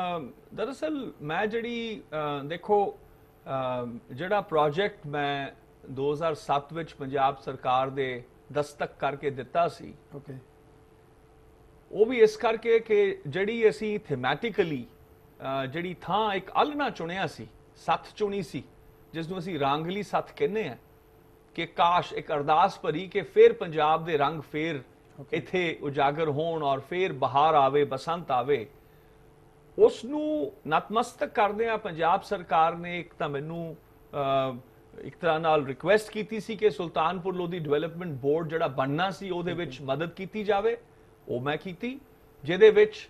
ਦਰਅਸਲ ਮੈਂ ਜਿਹੜੀ ਦੇਖੋ ਜਿਹੜਾ ਪ੍ਰੋਜੈਕਟ ਮੈਂ 2007 ਵਿੱਚ ਪੰਜਾਬ ਸਰਕਾਰ ਦੇ ਦਸਤਕ ਕਰਕੇ ਦਿੱਤਾ ਸੀ, ਉਹ ਵੀ ਇਸ ਕਰਕੇ ਕਿ ਜਿਹੜੀ ਅਸੀਂ ਥੀਮੈਟਿਕਲੀ ਜਿਹੜੀ ਥਾਂ ਇੱਕ ਆਲਣਾ ਚੁਣਿਆ ਸੀ, ਸੱਥ ਚੁਣੀ ਸੀ, ਜਿਸ ਨੂੰ ਅਸੀਂ ਰਾਂਗਲੀ ਸੱਥ ਕਹਿੰਦੇ ਆ, ਕਿ ਕਾਸ਼ ਇੱਕ ਅਰਦਾਸ ਭਰੀ ਕਿ ਫਿਰ ਪੰਜਾਬ ਦੇ ਰੰਗ ਫੇਰ ਇੱਥੇ ਉਜਾਗਰ ਹੋਣ ਔਰ ਫਿਰ ਬਹਾਰ ਆਵੇ, ਬਸੰਤ ਆਵੇ। ਉਸ ਨੂੰ ਨਤਮਸਤਕ ਕਰਦਿਆਂ ਪੰਜਾਬ ਸਰਕਾਰ ਨੇ ਇੱਕ ਤਾਂ ਮੈਨੂੰ ਇੱਕ ਤਰ੍ਹਾਂ ਨਾਲ ਰਿਕੁਐਸਟ ਕੀਤੀ ਸੀ ਕਿ ਸੁਲਤਾਨਪੁਰ ਲੋਧੀ ਡਿਵੈਲਪਮੈਂਟ ਬੋਰਡ ਜਿਹੜਾ ਬਣਨਾ ਸੀ ਉਹਦੇ ਵਿੱਚ ਮਦਦ ਕੀਤੀ ਜਾਵੇ। ਉਹ ਮੈਂ ਕੀਤੀ, ਜਿਹਦੇ ਵਿੱਚ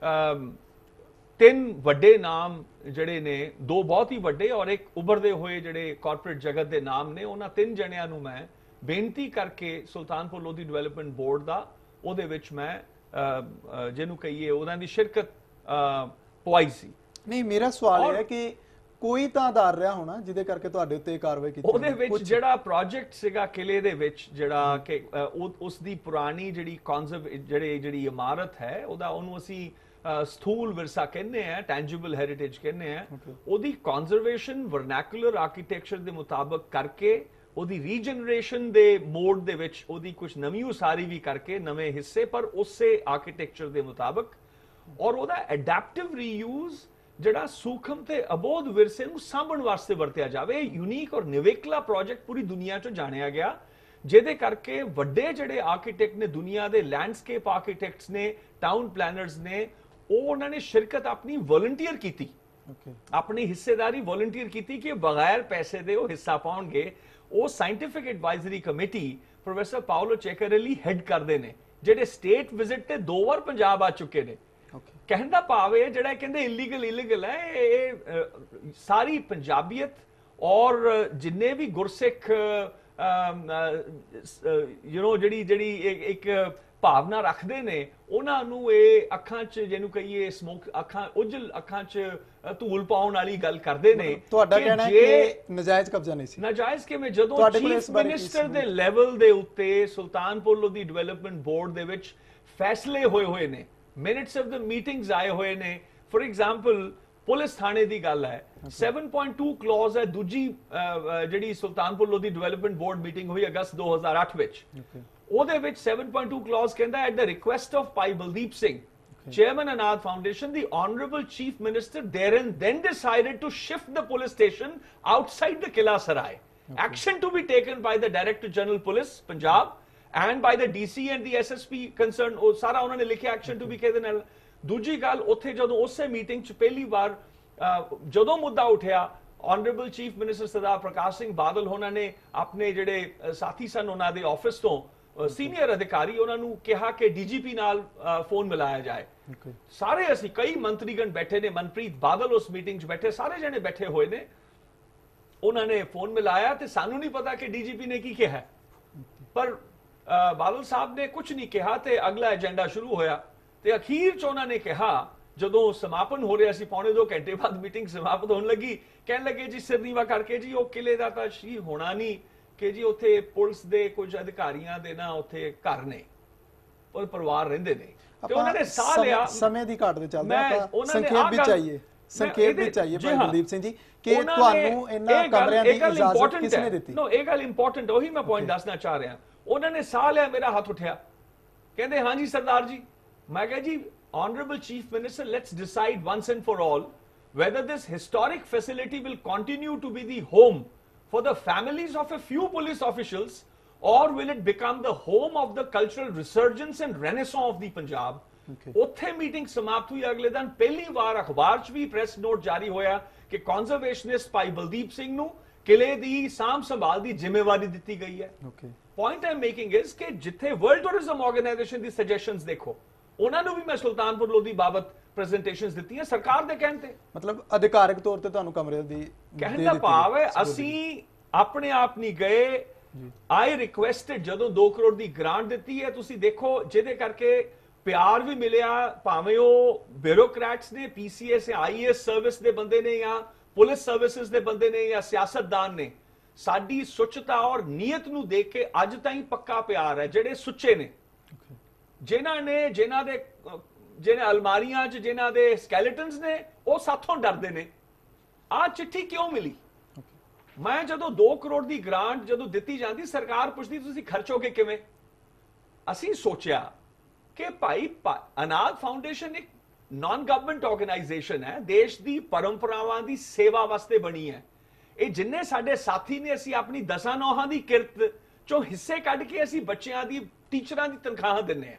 3 ਵੱਡੇ ਨਾਮ ਜਿਹੜੇ ਨੇ, 2 ਬਹੁਤ ਹੀ ਵੱਡੇ ਔਰ ਇੱਕ ਉਭਰਦੇ ਹੋਏ ਜਿਹੜੇ ਕਾਰਪੋਰੇਟ ਜਗਤ ਦੇ ਨਾਮ ਨੇ, ਉਹਨਾਂ 3 ਜਣਿਆਂ ਨੂੰ ਮੈਂ ਬੇਨਤੀ ਕਰਕੇ ਸੁਲਤਾਨਪੁਰ ਲੋਧੀ ਡਿਵੈਲਪਮੈਂਟ ਬੋਰਡ ਦਾ ਉਹਦੇ ਵਿੱਚ ਮੈਂ ਜਿਹਨੂੰ ਕਹੀਏ ਉਹਨਾਂ ਦੀ ਸ਼ਿਰਕਤ ਪਵਾਈ ਸੀ। ਨਹੀਂ, ਮੇਰਾ ਸਵਾਲ ਇਹ ਹੈ ਕਿ ਕੋਈ ਤਾਂ ਆਧਾਰ ਰਿਹਾ ਹੋਣਾ ਜਿਹਦੇ ਕਰਕੇ ਤੁਹਾਡੇ ਉੱਤੇ ਇਹ ਕਾਰਵਾਈ ਕੀਤੀ? ਉਹਦੇ ਵਿੱਚ ਜਿਹੜਾ ਪ੍ਰੋਜੈਕਟ ਸੀਗਾ ਕਿਲੇ ਦੇ ਵਿੱਚ, ਜਿਹੜਾ ਕਿ ਉਸ ਦੀ ਪੁਰਾਣੀ ਜਿਹੜੀ ਇਮਾਰਤ ਹੈ ਉਹਨੂੰ ਅਸੀਂ ਸਥੂਲ ਵਿਰਸਾ ਕਹਿੰਦੇ ਆ, ਟੈਂਜੀਬਲ ਹੈਰੀਟੇਜ ਕਹਿੰਦੇ ਆ, ਉਹਦੀ ਕੰਜ਼ਰਵੇਸ਼ਨ ਵਰਨੈਕੂਲਰ ਆਰਕੀਟੈਕਚਰ ਦੇ ਮੁਤਾਬਕ ਕਰਕੇ, ਉਹਦੀ ਰੀਜਨਰੇਸ਼ਨ ਦੇ ਮੋਡ ਦੇ ਵਿੱਚ ਉਹਦੀ ਕੁਝ ਨਵੀਂ ਉਸਾਰੀ ਵੀ ਕਰਕੇ ਨਵੇਂ ਹਿੱਸੇ ਪਰ ਉਸੇ ਆਰਕੀਟੈਕਚਰ ਦੇ ਮੁਤਾਬਕ, ਔਰ ਉਹਦਾ ਐਡੈਪਟਿਵ ਰੀਯੂਜ਼ ਜਿਹੜਾ ਸੂਖਮ ਤੇ ਅਬੋਧ ਵਿਰਸੇ ਨੂੰ ਸਾਂਭਣ ਵਾਸਤੇ ਵਰਤਿਆ ਜਾਵੇ। ਯੂਨੀਕ ਔਰ ਨਿਵੇਕਲਾ ਪ੍ਰੋਜੈਕਟ ਪੂਰੀ ਦੁਨੀਆ 'ਚ ਜਾਣਿਆ ਗਿਆ, ਜਿਹਦੇ ਕਰਕੇ ਵੱਡੇ ਜਿਹੜੇ ਆਰਕੀਟੈਕਟ ਨੇ ਦੁਨੀਆ ਦੇ, ਲੈਂਡਸਕੇਪ ਆਰਕੀਟੈਕਟਸ ਨੇ, ਟਾਊਨ ਪਲੈਨਰਸ ਨੇ, ਉਹਨਾਂ ਨੇ ਸ਼ਿਰਕਤ ਆਪਣੀ ਵੋਲੰਟੀਅਰ ਕੀਤੀ, ਆਪਣੀ ਹਿੱਸੇਦਾਰੀ ਵੋਲੰਟੀਅਰ ਕੀਤੀ ਕਿ ਬਗੈਰ ਪੈਸੇ ਦੇ ਉਹ ਹਿੱਸਾ ਪਾਉਣਗੇ। ਉਹ scientific advisory committee professor Paolo Ceccarelli head ਕਰਦੇ ਨੇ, ਜਿਹੜੇ ਸਟੇਟ ਵਿਜ਼ਿਟ ਤੇ 2 ਵਾਰ ਪੰਜਾਬ ਆ ਚੁੱਕੇ ਨੇ। ਕਹਿਣ ਦਾ ਭਾਵ ਇਹ ਜਿਹੜਾ ਕਹਿੰਦੇ ਇਲੀਗਲ ਹੈ, ਇਹ ਸਾਰੀ ਪੰਜਾਬੀਅਤ ਔਰ ਜਿੰਨੇ ਵੀ ਗੁਰਸਿੱਖ ਜਿਹੜੀ ਇੱਕ ਭਾਵਨਾ ਰੱਖਦੇ ਨੇ, ਉਹਨਾਂ ਨੂੰ ਇਹ ਅੱਖਾਂ 'ਚ ਜਿਹਨੂੰ ਕਹੀਏ ਸਮੋਕ, ਉਜਲ ਅੱਖਾਂ 'ਚ ਧੂਲ ਪਾਉਣ ਵਾਲੀ ਗੱਲ ਕਰਦੇ ਨੇ। ਤੁਹਾਡਾ ਕਹਿਣਾ ਹੈ ਕਿ ਨਜਾਇਜ਼ ਕਬਜ਼ਾ ਨਹੀਂ ਸੀ? ਨਜਾਇਜ਼ ਕਿਵੇਂ? ਜਦੋਂ ਚੀਫ ਮਿਨਿਸਟਰ ਦੇ ਲੈਵਲ ਦੇ ਉੱਤੇ ਸੁਲਤਾਨਪੁਰ ਲੋਧੀ ਡਿਵੈਲਪਮੈਂਟ ਬੋਰਡ ਦੇ ਵਿੱਚ ਫੈਸਲੇ ਹੋਏ ਨੇ, ਮਿੰਟਸ ਆਫ ਦ ਮੀਟਿੰਗਸ ਆਏ ਹੋਏ ਨੇ। ਫॉर ਐਗਜ਼ਾਮਪਲ ਪੁਲਿਸ ਥਾਣੇ ਦੀ ਗੱਲ ਹੈ, 7.2 ਕਲੌਜ਼ ਹੈ ਦੂਜੀ ਜਿਹੜੀ Sultanpur Lodhi development board meeting ਹੋਈ ਅਗਸਤ 2008 ਵਿੱਚ। ਉਹਦੇ ਵਿੱਚ 7.2 ਕਲੌਜ਼ ਕਹਿੰਦਾ, at the request of Bhai Baldeep Singh, Chairman Anand Foundation, the Honorable Chief Minister then decided to shift the police station outside the Kila Sarai. Action to be taken by the Director General Police, Punjab, and by the DC and the SSP concerned. ਉਹ ਸਾਰਾ ਉਹਨਾਂ ਨੇ ਲਿਖਿਆ ਐਕਸ਼ਨ ਟੂ ਬੀ ਕਿਹਦੇ ਨਾਲ। ਦੂਜੀ ਗੱਲ, ਉੱਥੇ ਜਦੋਂ ਉਸੇ ਮੀਟਿੰਗ 'ਚ ਪਹਿਲੀ ਵਾਰ ਜਦੋਂ ਮੁੱਦਾ ਉਠਿਆ, Honorable Chief Minister ਸਰਦਾਰ ਪ੍ਰਕਾਸ਼ ਸਿੰਘ ਬਾਦਲ ਹੋਣਾ ਨੇ ਆਪਣੇ ਜਿਹੜੇ ਸਾਥੀ ਸਨ ਉਹਨਾਂ ਦੇ ਆਫਿਸ ਤੋਂ ਸੀਨੀਅਰ ਅਧਿਕਾਰੀ, ਉਹਨਾਂ ਨੂੰ ਕਿਹਾ ਕਿ ਡੀਜੀਪੀ ਨਾਲ ਫੋਨ ਮਿਲਾਇਆ ਜਾਏ। ਸਾਰੇ ਅਸੀਂ ਕਈ ਮੰਤਰੀਗਣ ਬੈਠੇ ਨੇ, ਮਨਪ੍ਰੀਤ ਬਾਦਲ ਉਸ ਮੀਟਿੰਗ 'ਚ ਬੈਠੇ, ਸਾਰੇ ਜਣੇ ਬੈਠੇ ਹੋਏ ਨੇ। ਉਹਨਾਂ ਨੇ ਫੋਨ ਮਿਲਾਇਆ ਤੇ ਸਾਨੂੰ ਨਹੀਂ ਪਤਾ ਕਿ ਡੀਜੀਪੀ ਨੇ ਕੀ ਕਿਹਾ, ਪਰ ਬਾਦਲ ਸਾਹਿਬ ਨੇ ਕੁਝ ਨਹੀਂ ਕਿਹਾ ਤੇ ਅਗਲਾ ਏਜੰਡਾ ਸ਼ੁਰੂ ਹੋਇਆ। ਤੇ ਅਖੀਰ 'ਚ ਉਹਨਾਂ ਨੇ ਕਿਹਾ, ਜਦੋਂ ਸਮਾਪਨ ਹੋ ਰਿਹਾ ਸੀ, 1.25 ਘੰਟੇ ਬਾਅਦ ਮੀਟਿੰਗ ਸਮਾਪਤ ਹੋਣ ਲੱਗੀ, ਕਹਿਣ ਲੱਗੇ ਜੀ ਸਿਰ ਨੀਵਾ ਕਰਕੇ ਜੀ ਉਹ ਕਿਲੇ ਦਾ ਤਾਂ ਸ਼ੀ ਹੋਣਾ ਨਹੀਂ ਕਿ ਜੀ ਉੱਥੇ ਪੁਲਿਸ ਦੇ ਕੁਝ ਅਧਿਕਾਰੀਆਂ ਦੇ ਨਾ ਉੱਥੇ ਘਰ ਨੇ, ਉਹ ਪਰਿਵਾਰ ਰਹਿੰਦੇ ਨੇ। ਤੇ ਉਹਨਾਂ ਨੇ ਸਾਹ ਲਿਆ। ਸਮੇਂ ਦੀ ਘਾਟ ਦੇ ਚੱਲਦੇ ਆਪਾਂ ਸੰਖੇਪ ਵੀ ਚਾਹੀਏ ਭਾਈ ਬਲਦੀਪ ਸਿੰਘ ਜੀ, ਕਿ ਤੁਹਾਨੂੰ ਇਹਨਾਂ ਕਮਰਿਆਂ ਦੀ ਇਜਾਜ਼ਤ ਕਿਸ ਨੇ ਦਿੱਤੀ? ਨੋ, ਇਹ ਗੱਲ ਇੰਪੋਰਟੈਂਟ, ਉਹੀ ਮੈਂ ਪੁਆਇੰਟ ਦੱਸਣਾ ਚਾਹ ਰਿਹਾ। ਉਹਨਾਂ ਨੇ ਸਾਹ ਲਿਆ, ਮੇਰਾ ਹੱਥ ਉੱਠਿਆ, ਕਹਿੰਦੇ ਹਾਂਜੀ ਸਰਦਾਰ ਜੀ। ਮੈਂ ਕਿਹਾ ਜੀ, Honorable Chief Minister, let's decide once and for all whether this historic facility will continue to be the home for the families of a few police officials, or will it become the home of the cultural resurgence and renaissance of the Punjab? ਉੱਥੇ ਮੀਟਿੰਗ ਸਮਾਪਤ ਹੋਈ। ਅਗਲੇ ਦਿਨ ਪਹਿਲੀ ਵਾਰ ਅਖਬਾਰ 'ਚ ਵੀ ਪ੍ਰੈਸ ਨੋਟ ਜਾਰੀ ਹੋਇਆ ਕਿ ਕੰਜ਼ਰਵੇਸ਼ਨਿਸਟ ਭਾਈ ਬਲਦੀਪ ਸਿੰਘ ਨੂੰ ਕਿਲੇ ਦੀ ਸਾਂਭ ਸੰਭਾਲ ਦੀ ਜ਼ਿੰਮੇਵਾਰੀ ਦਿੱਤੀ ਗਈ ਹੈ। Point I am making is ਕਿ ਜਿੱਥੇ ਵਰਲਡ ਟੂਰਿਜ਼ਮ ਆਰਗੇਨਾਈਜੇਸ਼ਨ ਦੀ ਸਜੈਸ਼ਨਸ ਦੇਖੋ, ਉਹਨਾਂ ਨੂੰ ਵੀ ਮੈਂ ਸੁਲਤਾਨਪੁਰ ਲੋਧੀ ਬਾਬਤ ਪ੍ਰੈਜ਼ੈਂਟੇਸ਼ਨਸ ਦਿੱਤੀਆਂ ਸਰਕਾਰ ਦੇ ਕਹਿਣ ਤੇ। ਮਤਲਬ ਅਧਿਕਾਰਿਕ ਤੌਰ ਤੇ ਤੁਹਾਨੂੰ ਕਮਰੇ ਦੀ ਕਹਿਣ ਦਾ ਭਾਵ ਹੈ, ਅਸੀਂ ਆਪਣੇ ਆਪ ਨਹੀਂ ਗਏ। ਆਈ ਰਿਕੁਐਸਟਡ, ਜਦੋਂ 2 ਕਰੋੜ ਦੀ ਗ੍ਰਾਂਟ ਦਿੱਤੀ ਹੈ, ਤੁਸੀਂ ਦੇਖੋ, ਜਿਹਦੇ ਕਰਕੇ ਪਿਆਰ ਵੀ ਮਿਲਿਆ, ਭਾਵੇਂ ਉਹ ਬਿਊਰੋਕਰੈਟਸ ਨੇ, ਪੀਸੀਐਸ ਆਈਏਐਸ ਸਰਵਿਸ ਦੇ ਬੰਦੇ ਨੇ ਜਾਂ ਪੁਲਿਸ ਸਰਵਿਸਿਜ਼ ਦੇ ਬੰਦੇ ਨੇ ਜਾਂ ਸਿਆਸਤਦਾਨ ਨੇ, ਸਾਡੀ ਸੁੱਚਤਾ ਔਰ ਨੀਅਤ ਨੂੰ ਦੇਖ ਕੇ ਅੱਜ ਤਾਈਂ ਪੱਕਾ ਪਿਆਰ ਹੈ। ਜਿਹੜੇ ਸੁੱਚੇ ਨੇ, ਜਿਨ੍ਹਾਂ ਦੇ ਅਲਮਾਰੀਆਂ 'ਚ ਜਿਨ੍ਹਾਂ ਦੇ ਸਕੈਲੇਟਨਸ ਨੇ, ਉਹ ਸਾਥੋਂ ਡਰਦੇ ਨੇ। ਆਹ ਚਿੱਠੀ ਕਿਉਂ ਮਿਲੀ? ਮੈਂ ਜਦੋਂ 2 ਕਰੋੜ ਦੀ ਗ੍ਰਾਂਟ ਜਦੋਂ ਦਿੱਤੀ ਜਾਂਦੀ, ਸਰਕਾਰ ਪੁੱਛਦੀ ਤੁਸੀਂ ਖਰਚੋਗੇ ਕਿਵੇਂ? ਅਸੀਂ ਸੋਚਿਆ ਕਿ ਭਾਈ ਅਨਾਦ ਫਾਊਂਡੇਸ਼ਨ ਇੱਕ ਨਾਨ ਗਵਰਨਮੈਂਟ ਆਰਗੇਨਾਈਜੇਸ਼ਨ ਹੈ, ਦੇਸ਼ ਦੀ ਪਰੰਪਰਾਵਾਂ ਦੀ ਸੇਵਾ ਵਾਸਤੇ ਬਣੀ ਹੈ। ਇਹ ਜਿੰਨੇ ਸਾਡੇ ਸਾਥੀ ਨੇ, ਅਸੀਂ ਆਪਣੀ 10 ਨੌਹਾਂ ਦੀ ਕਿਰਤ ਚੋਂ ਹਿੱਸੇ ਕੱਢ ਕੇ ਅਸੀਂ ਬੱਚਿਆਂ ਦੀ, ਟੀਚਰਾਂ ਦੀ ਤਨਖਾਹਾਂ ਦਿੰਨੇ ਆ।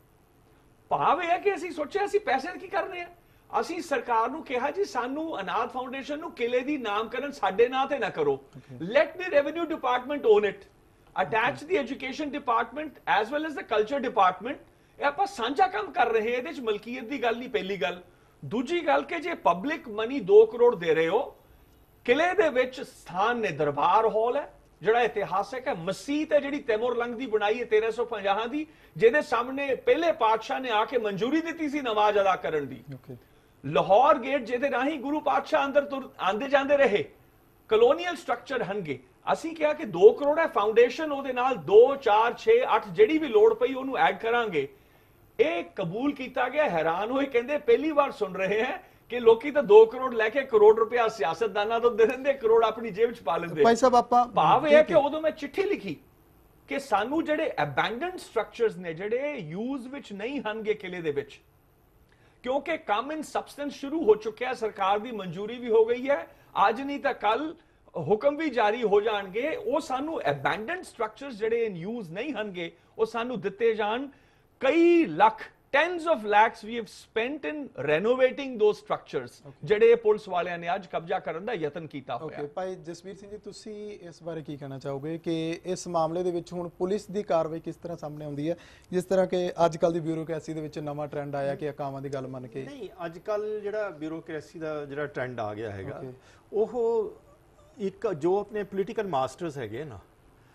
ਭਾਵ ਇਹ ਹੈ ਕਿ ਅਸੀਂ ਸੋਚਿਆ ਅਸੀਂ ਪੈਸੇ ਕੀ ਕਰਨੇ ਆ। ਅਸੀਂ ਸਰਕਾਰ ਨੂੰ ਕਿਹਾ ਜੀ, ਸਾਨੂੰ ਅਨਾਦ ਫਾਊਂਡੇਸ਼ਨ ਨੂੰ ਕਿਲੇ ਦੀ ਨਾਮਕਰਨ ਸਾਡੇ ਨਾਂ ਤੇ ਨਾ ਕਰੋ। Let the revenue department own it, attach the education department as well as the culture department. ਇਹ ਆਪਾਂ ਸਾਂਝਾ ਕੰਮ ਕਰ ਰਹੇ ਹਾਂ, ਇਹਦੇ ਵਿੱਚ ਮਲਕੀਅਤ ਦੀ ਗੱਲ ਨਹੀਂ। ਪਹਿਲੀ ਗੱਲ। ਦੂਜੀ ਗੱਲ ਕਿ ਜੇ ਪਬਲਿਕ ਮਨੀ 2 ਕਰੋੜ ਦੇ ਰਹੇ ਹੋ, ਕਿਲੇ ਦੇ ਵਿੱਚ ਸਥਾਨ ਨੇ, ਦਰਬਾਰ ਹਾਲ ਹੈ ਜਿਹੜਾ ਇਤਿਹਾਸਕ ਹੈ, ਮਸਜਿਦ ਹੈ ਜਿਹੜੀ ਤੈਮੂਰ ਲੰਗ ਦੀ ਬਣਾਈ ਹੈ 1350 ਦੀ, ਜਿਹਦੇ ਸਾਹਮਣੇ ਪਹਿਲੇ ਪਾਤਸ਼ਾਹ ਨੇ ਆ ਕੇ ਮਨਜ਼ੂਰੀ ਦਿੱਤੀ ਸੀ ਨਮਾਜ਼ ਅਦਾ ਕਰਨ ਦੀ। ਲਾਹੌਰ ਗੇਟ ਜਿਹਦੇ ਰਾਹੀਂ ਗੁਰੂ ਪਾਤਸ਼ਾਹ ਅੰਦਰ ਆਂਦੇ ਜਾਂਦੇ ਰਹੇ, ਕਲੋਨੀਅਲ ਸਟਰਕਚਰ ਹਨਗੇ। ਅਸੀਂ ਕਿਹਾ ਕਿ 2 ਕਰੋੜ ਹੈ ਫਾਊਂਡੇਸ਼ਨ, ਉਹਦੇ ਨਾਲ 2 4 6 8 ਜਿਹੜੀ ਵੀ ਲੋੜ ਪਈ ਉਹਨੂੰ ਐਡ ਕਰਾਂਗੇ। ਇਹ ਕਬੂਲ ਕੀਤਾ ਗਿਆ। ਹੈਰਾਨ ਹੋਏ, ਕਹਿੰਦੇ ਪਹਿਲੀ ਵਾਰ ਸੁਣ ਰਹੇ ਹੈ ਕਿ ਲੋਕੀ ਤਾਂ 2 ਕਰੋੜ ਲੈ ਕੇ ਕਰੋੜ ਰੁਪਇਆ ਸਿਆਸਤਦਾਨਾਂ ਤੋਂ ਦੇ ਦਿੰਦੇ, ਕਰੋੜ ਆਪਣੀ ਜੇਬ 'ਚ ਪਾ ਲੈਂਦੇ। ਭਾਈ ਸਾਹਿਬ ਆਪਾਂ ਭਾਵ ਇਹ ਹੈ ਕਿ ਉਦੋਂ ਮੈਂ ਚਿੱਠੀ ਲਿਖੀ ਕਿ ਸਾਨੂੰ ਜਿਹੜੇ ਅਬੈਂਡਨਡ ਸਟਰਕਚਰਸ ਨੇ, ਜਿਹੜੇ ਯੂਜ਼ ਵਿੱਚ ਨਹੀਂ ਹਨਗੇ ਕਿਲੇ ਦੇ ਵਿੱਚ, ਕਿਉਂਕਿ ਕੰਮ ਇਨ ਸਬਸਟੈਂਸ ਸ਼ੁਰੂ ਹੋ ਚੁੱਕਿਆ, ਸਰਕਾਰ ਦੀ ਮਨਜ਼ੂਰੀ ਵੀ ਹੋ ਗਈ ਹੈ, ਅੱਜ ਨਹੀਂ ਤਾਂ ਕੱਲ ਹੁਕਮ ਵੀ ਜਾਰੀ ਹੋ ਜਾਣਗੇ, ਉਹ ਸਾਨੂੰ ਅਬੈਂਡਨਡ ਸਟਰਕਚਰਸ ਜਿਹੜੇ ਇਨ ਯੂਜ਼ ਨਹੀਂ ਹਨਗੇ ਉਹ ਸਾਨੂੰ ਦਿੱਤੇ ਜਾਣ। ਕਈ lakh, tens of lakhs we have spent in renovating those structures ਜਿਹੜੇ ਪੁਲਿਸ ਵਾਲਿਆਂ ਨੇ ਅੱਜ ਕਬਜ਼ਾ ਕਰਨ ਦਾ ਯਤਨ ਕੀਤਾ ਹੋਇਆ। ਭਾਈ ਜਸਵੀਰ ਸਿੰਘ ਜੀ, ਤੁਸੀਂ ਇਸ ਬਾਰੇ ਕੀ ਕਹਿਣਾ ਚਾਹੋਗੇ ਕਿ ਇਸ ਮਾਮਲੇ ਦੇ ਵਿੱਚ ਹੁਣ ਪੁਲਿਸ ਦੀ ਕਾਰਵਾਈ ਕਿਸ ਤਰ੍ਹਾਂ ਸਾਹਮਣੇ ਆਉਂਦੀ ਹੈ, ਜਿਸ ਤਰ੍ਹਾਂ ਕਿ ਅੱਜ ਕੱਲ ਦੀ ਬਿਊਰੋਕ੍ਰੇਸੀ ਦੇ ਵਿੱਚ ਨਵਾਂ ਟ੍ਰੈਂਡ ਆਇਆ ਕਿ ਅਕਾਵਾਂ ਦੀ ਗੱਲ ਮੰਨ ਕੇ? ਨਹੀਂ, ਅੱਜ ਕੱਲ ਜਿਹੜਾ ਬਿਊਰੋਕ੍ਰੇਸੀ ਦਾ ਜਿਹੜਾ ਟ੍ਰੈਂਡ ਆ ਗਿਆ ਹੈਗਾ, ਉਹ ਇੱਕ ਜੋ ਆਪਣੇ ਪੋਲੀਟੀਕਲ ਮਾਸਟਰਸ ਹੈਗੇ ਨਾ,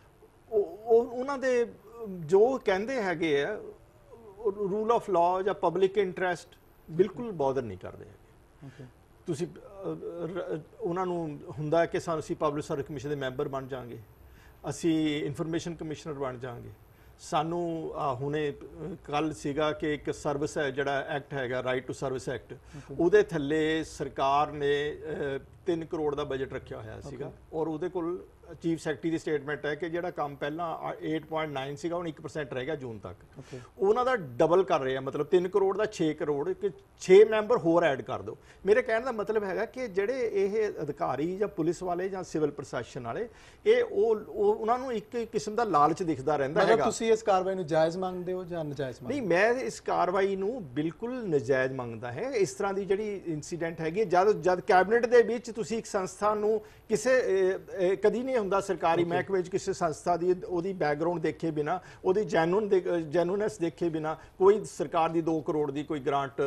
ਉਹ ਉਹਨਾਂ ਦੇ ਜੋ ਕਹਿੰਦੇ ਹੈਗੇ ਆ ਰੂਲ ਆਫ ਲਾਅ ਜਾਂ ਪਬਲਿਕ ਇੰਟਰਸਟ ਬਿਲਕੁਲ ਬੋਦਰ ਨਹੀਂ ਕਰਦੇ ਹੈਗੇ। ਤੁਸੀਂ ਉਹਨਾਂ ਨੂੰ ਹੁੰਦਾ ਕਿ ਅਸੀਂ ਪਬਲਿਕ ਸਰਵਿਸ ਕਮਿਸ਼ਨ ਦੇ ਮੈਂਬਰ ਬਣ ਜਾਾਂਗੇ, ਅਸੀਂ ਇਨਫੋਰਮੇਸ਼ਨ ਕਮਿਸ਼ਨਰ ਬਣ ਜਾਾਂਗੇ, ਸਾਨੂੰ ਹੁਣੇ ਕੱਲ ਸੀਗਾ ਕਿ ਇੱਕ ਸਰਵਿਸ ਹੈ ਜਿਹੜਾ ਐਕਟ ਹੈਗਾ, ਰਾਈਟ ਟੂ ਸਰਵਿਸ ਐਕਟ, ਉਹਦੇ ਥੱਲੇ ਸਰਕਾਰ ਨੇ 3 ਕਰੋੜ ਦਾ ਬਜਟ ਰੱਖਿਆ ਹੋਇਆ ਸੀਗਾ, ਔਰ ਉਹਦੇ ਕੋਲ ਚੀਫ ਸੈਕਟਰੀ ਦੀ ਸਟੇਟਮੈਂਟ ਹੈ ਕਿ ਜਿਹੜਾ ਕੰਮ ਪਹਿਲਾਂ 8.9 ਸੀਗਾ ਹੁਣ 1% ਰਹਿ ਗਿਆ ਜੂਨ ਤੱਕ, ਉਹਨਾਂ ਦਾ ਡਬਲ ਕਰ ਰਹੇ ਆ, ਮਤਲਬ 3 ਕਰੋੜ ਦਾ 6 ਕਰੋੜ, ਕਿ 6 ਮੈਂਬਰ ਹੋਰ ਐਡ ਕਰ ਦਿਓ। ਮੇਰੇ ਕਹਿਣ ਦਾ ਮਤਲਬ ਹੈਗਾ ਕਿ ਜਿਹੜੇ ਇਹ ਅਧਿਕਾਰੀ ਜਾਂ ਪੁਲਿਸ ਵਾਲੇ ਜਾਂ ਸਿਵਲ ਪ੍ਰਸ਼ਾਸਨ ਵਾਲੇ, ਇਹ ਉਹਨਾਂ ਨੂੰ ਇੱਕ ਕਿਸਮ ਦਾ ਲਾਲਚ ਦਿਖਦਾ ਰਹਿੰਦਾ ਹੈਗਾ। ਤੁਸੀਂ ਇਸ ਕਾਰਵਾਈ ਨੂੰ ਜਾਇਜ਼ ਮੰਨਦੇ ਹੋ ਜਾਂ ਨਜਾਇਜ਼ ਮੰਨਦੇ? ਨਹੀਂ, ਮੈਂ ਇਸ ਕਾਰਵਾਈ ਨੂੰ ਬਿਲਕੁਲ ਨਜਾਇਜ਼ ਮੰਨਦਾ ਹੈ। ਇਸ ਤਰ੍ਹਾਂ ਦੀ ਜਿਹੜੀ ਇਨਸੀਡੈਂਟ ਹੈਗੀ, ਜਦ ਕੈਬਨਿਟ ਦੇ ਵਿੱਚ ਤੁਸੀਂ ਇੱਕ ਸੰਸਥਾ ਨੂੰ ਕਿਸੇ ਕਦੀ ਨਹੀਂ ਹੁੰਦਾ ਸਰਕਾਰੀ ਮਹਿਕਮੇ ਵਿੱਚ ਕਿਸੇ ਸੰਸਥਾ ਦੀ ਉਹਦੀ ਬੈਕਗ੍ਰਾਉਂਡ ਦੇਖੇ ਬਿਨਾ, ਉਹਦੀ ਜੈਨੂਨੈਸ ਦੇਖੇ ਬਿਨਾ ਕੋਈ ਸਰਕਾਰ ਦੀ 2 ਕਰੋੜ ਦੀ ਕੋਈ ਗ੍ਰਾਂਟ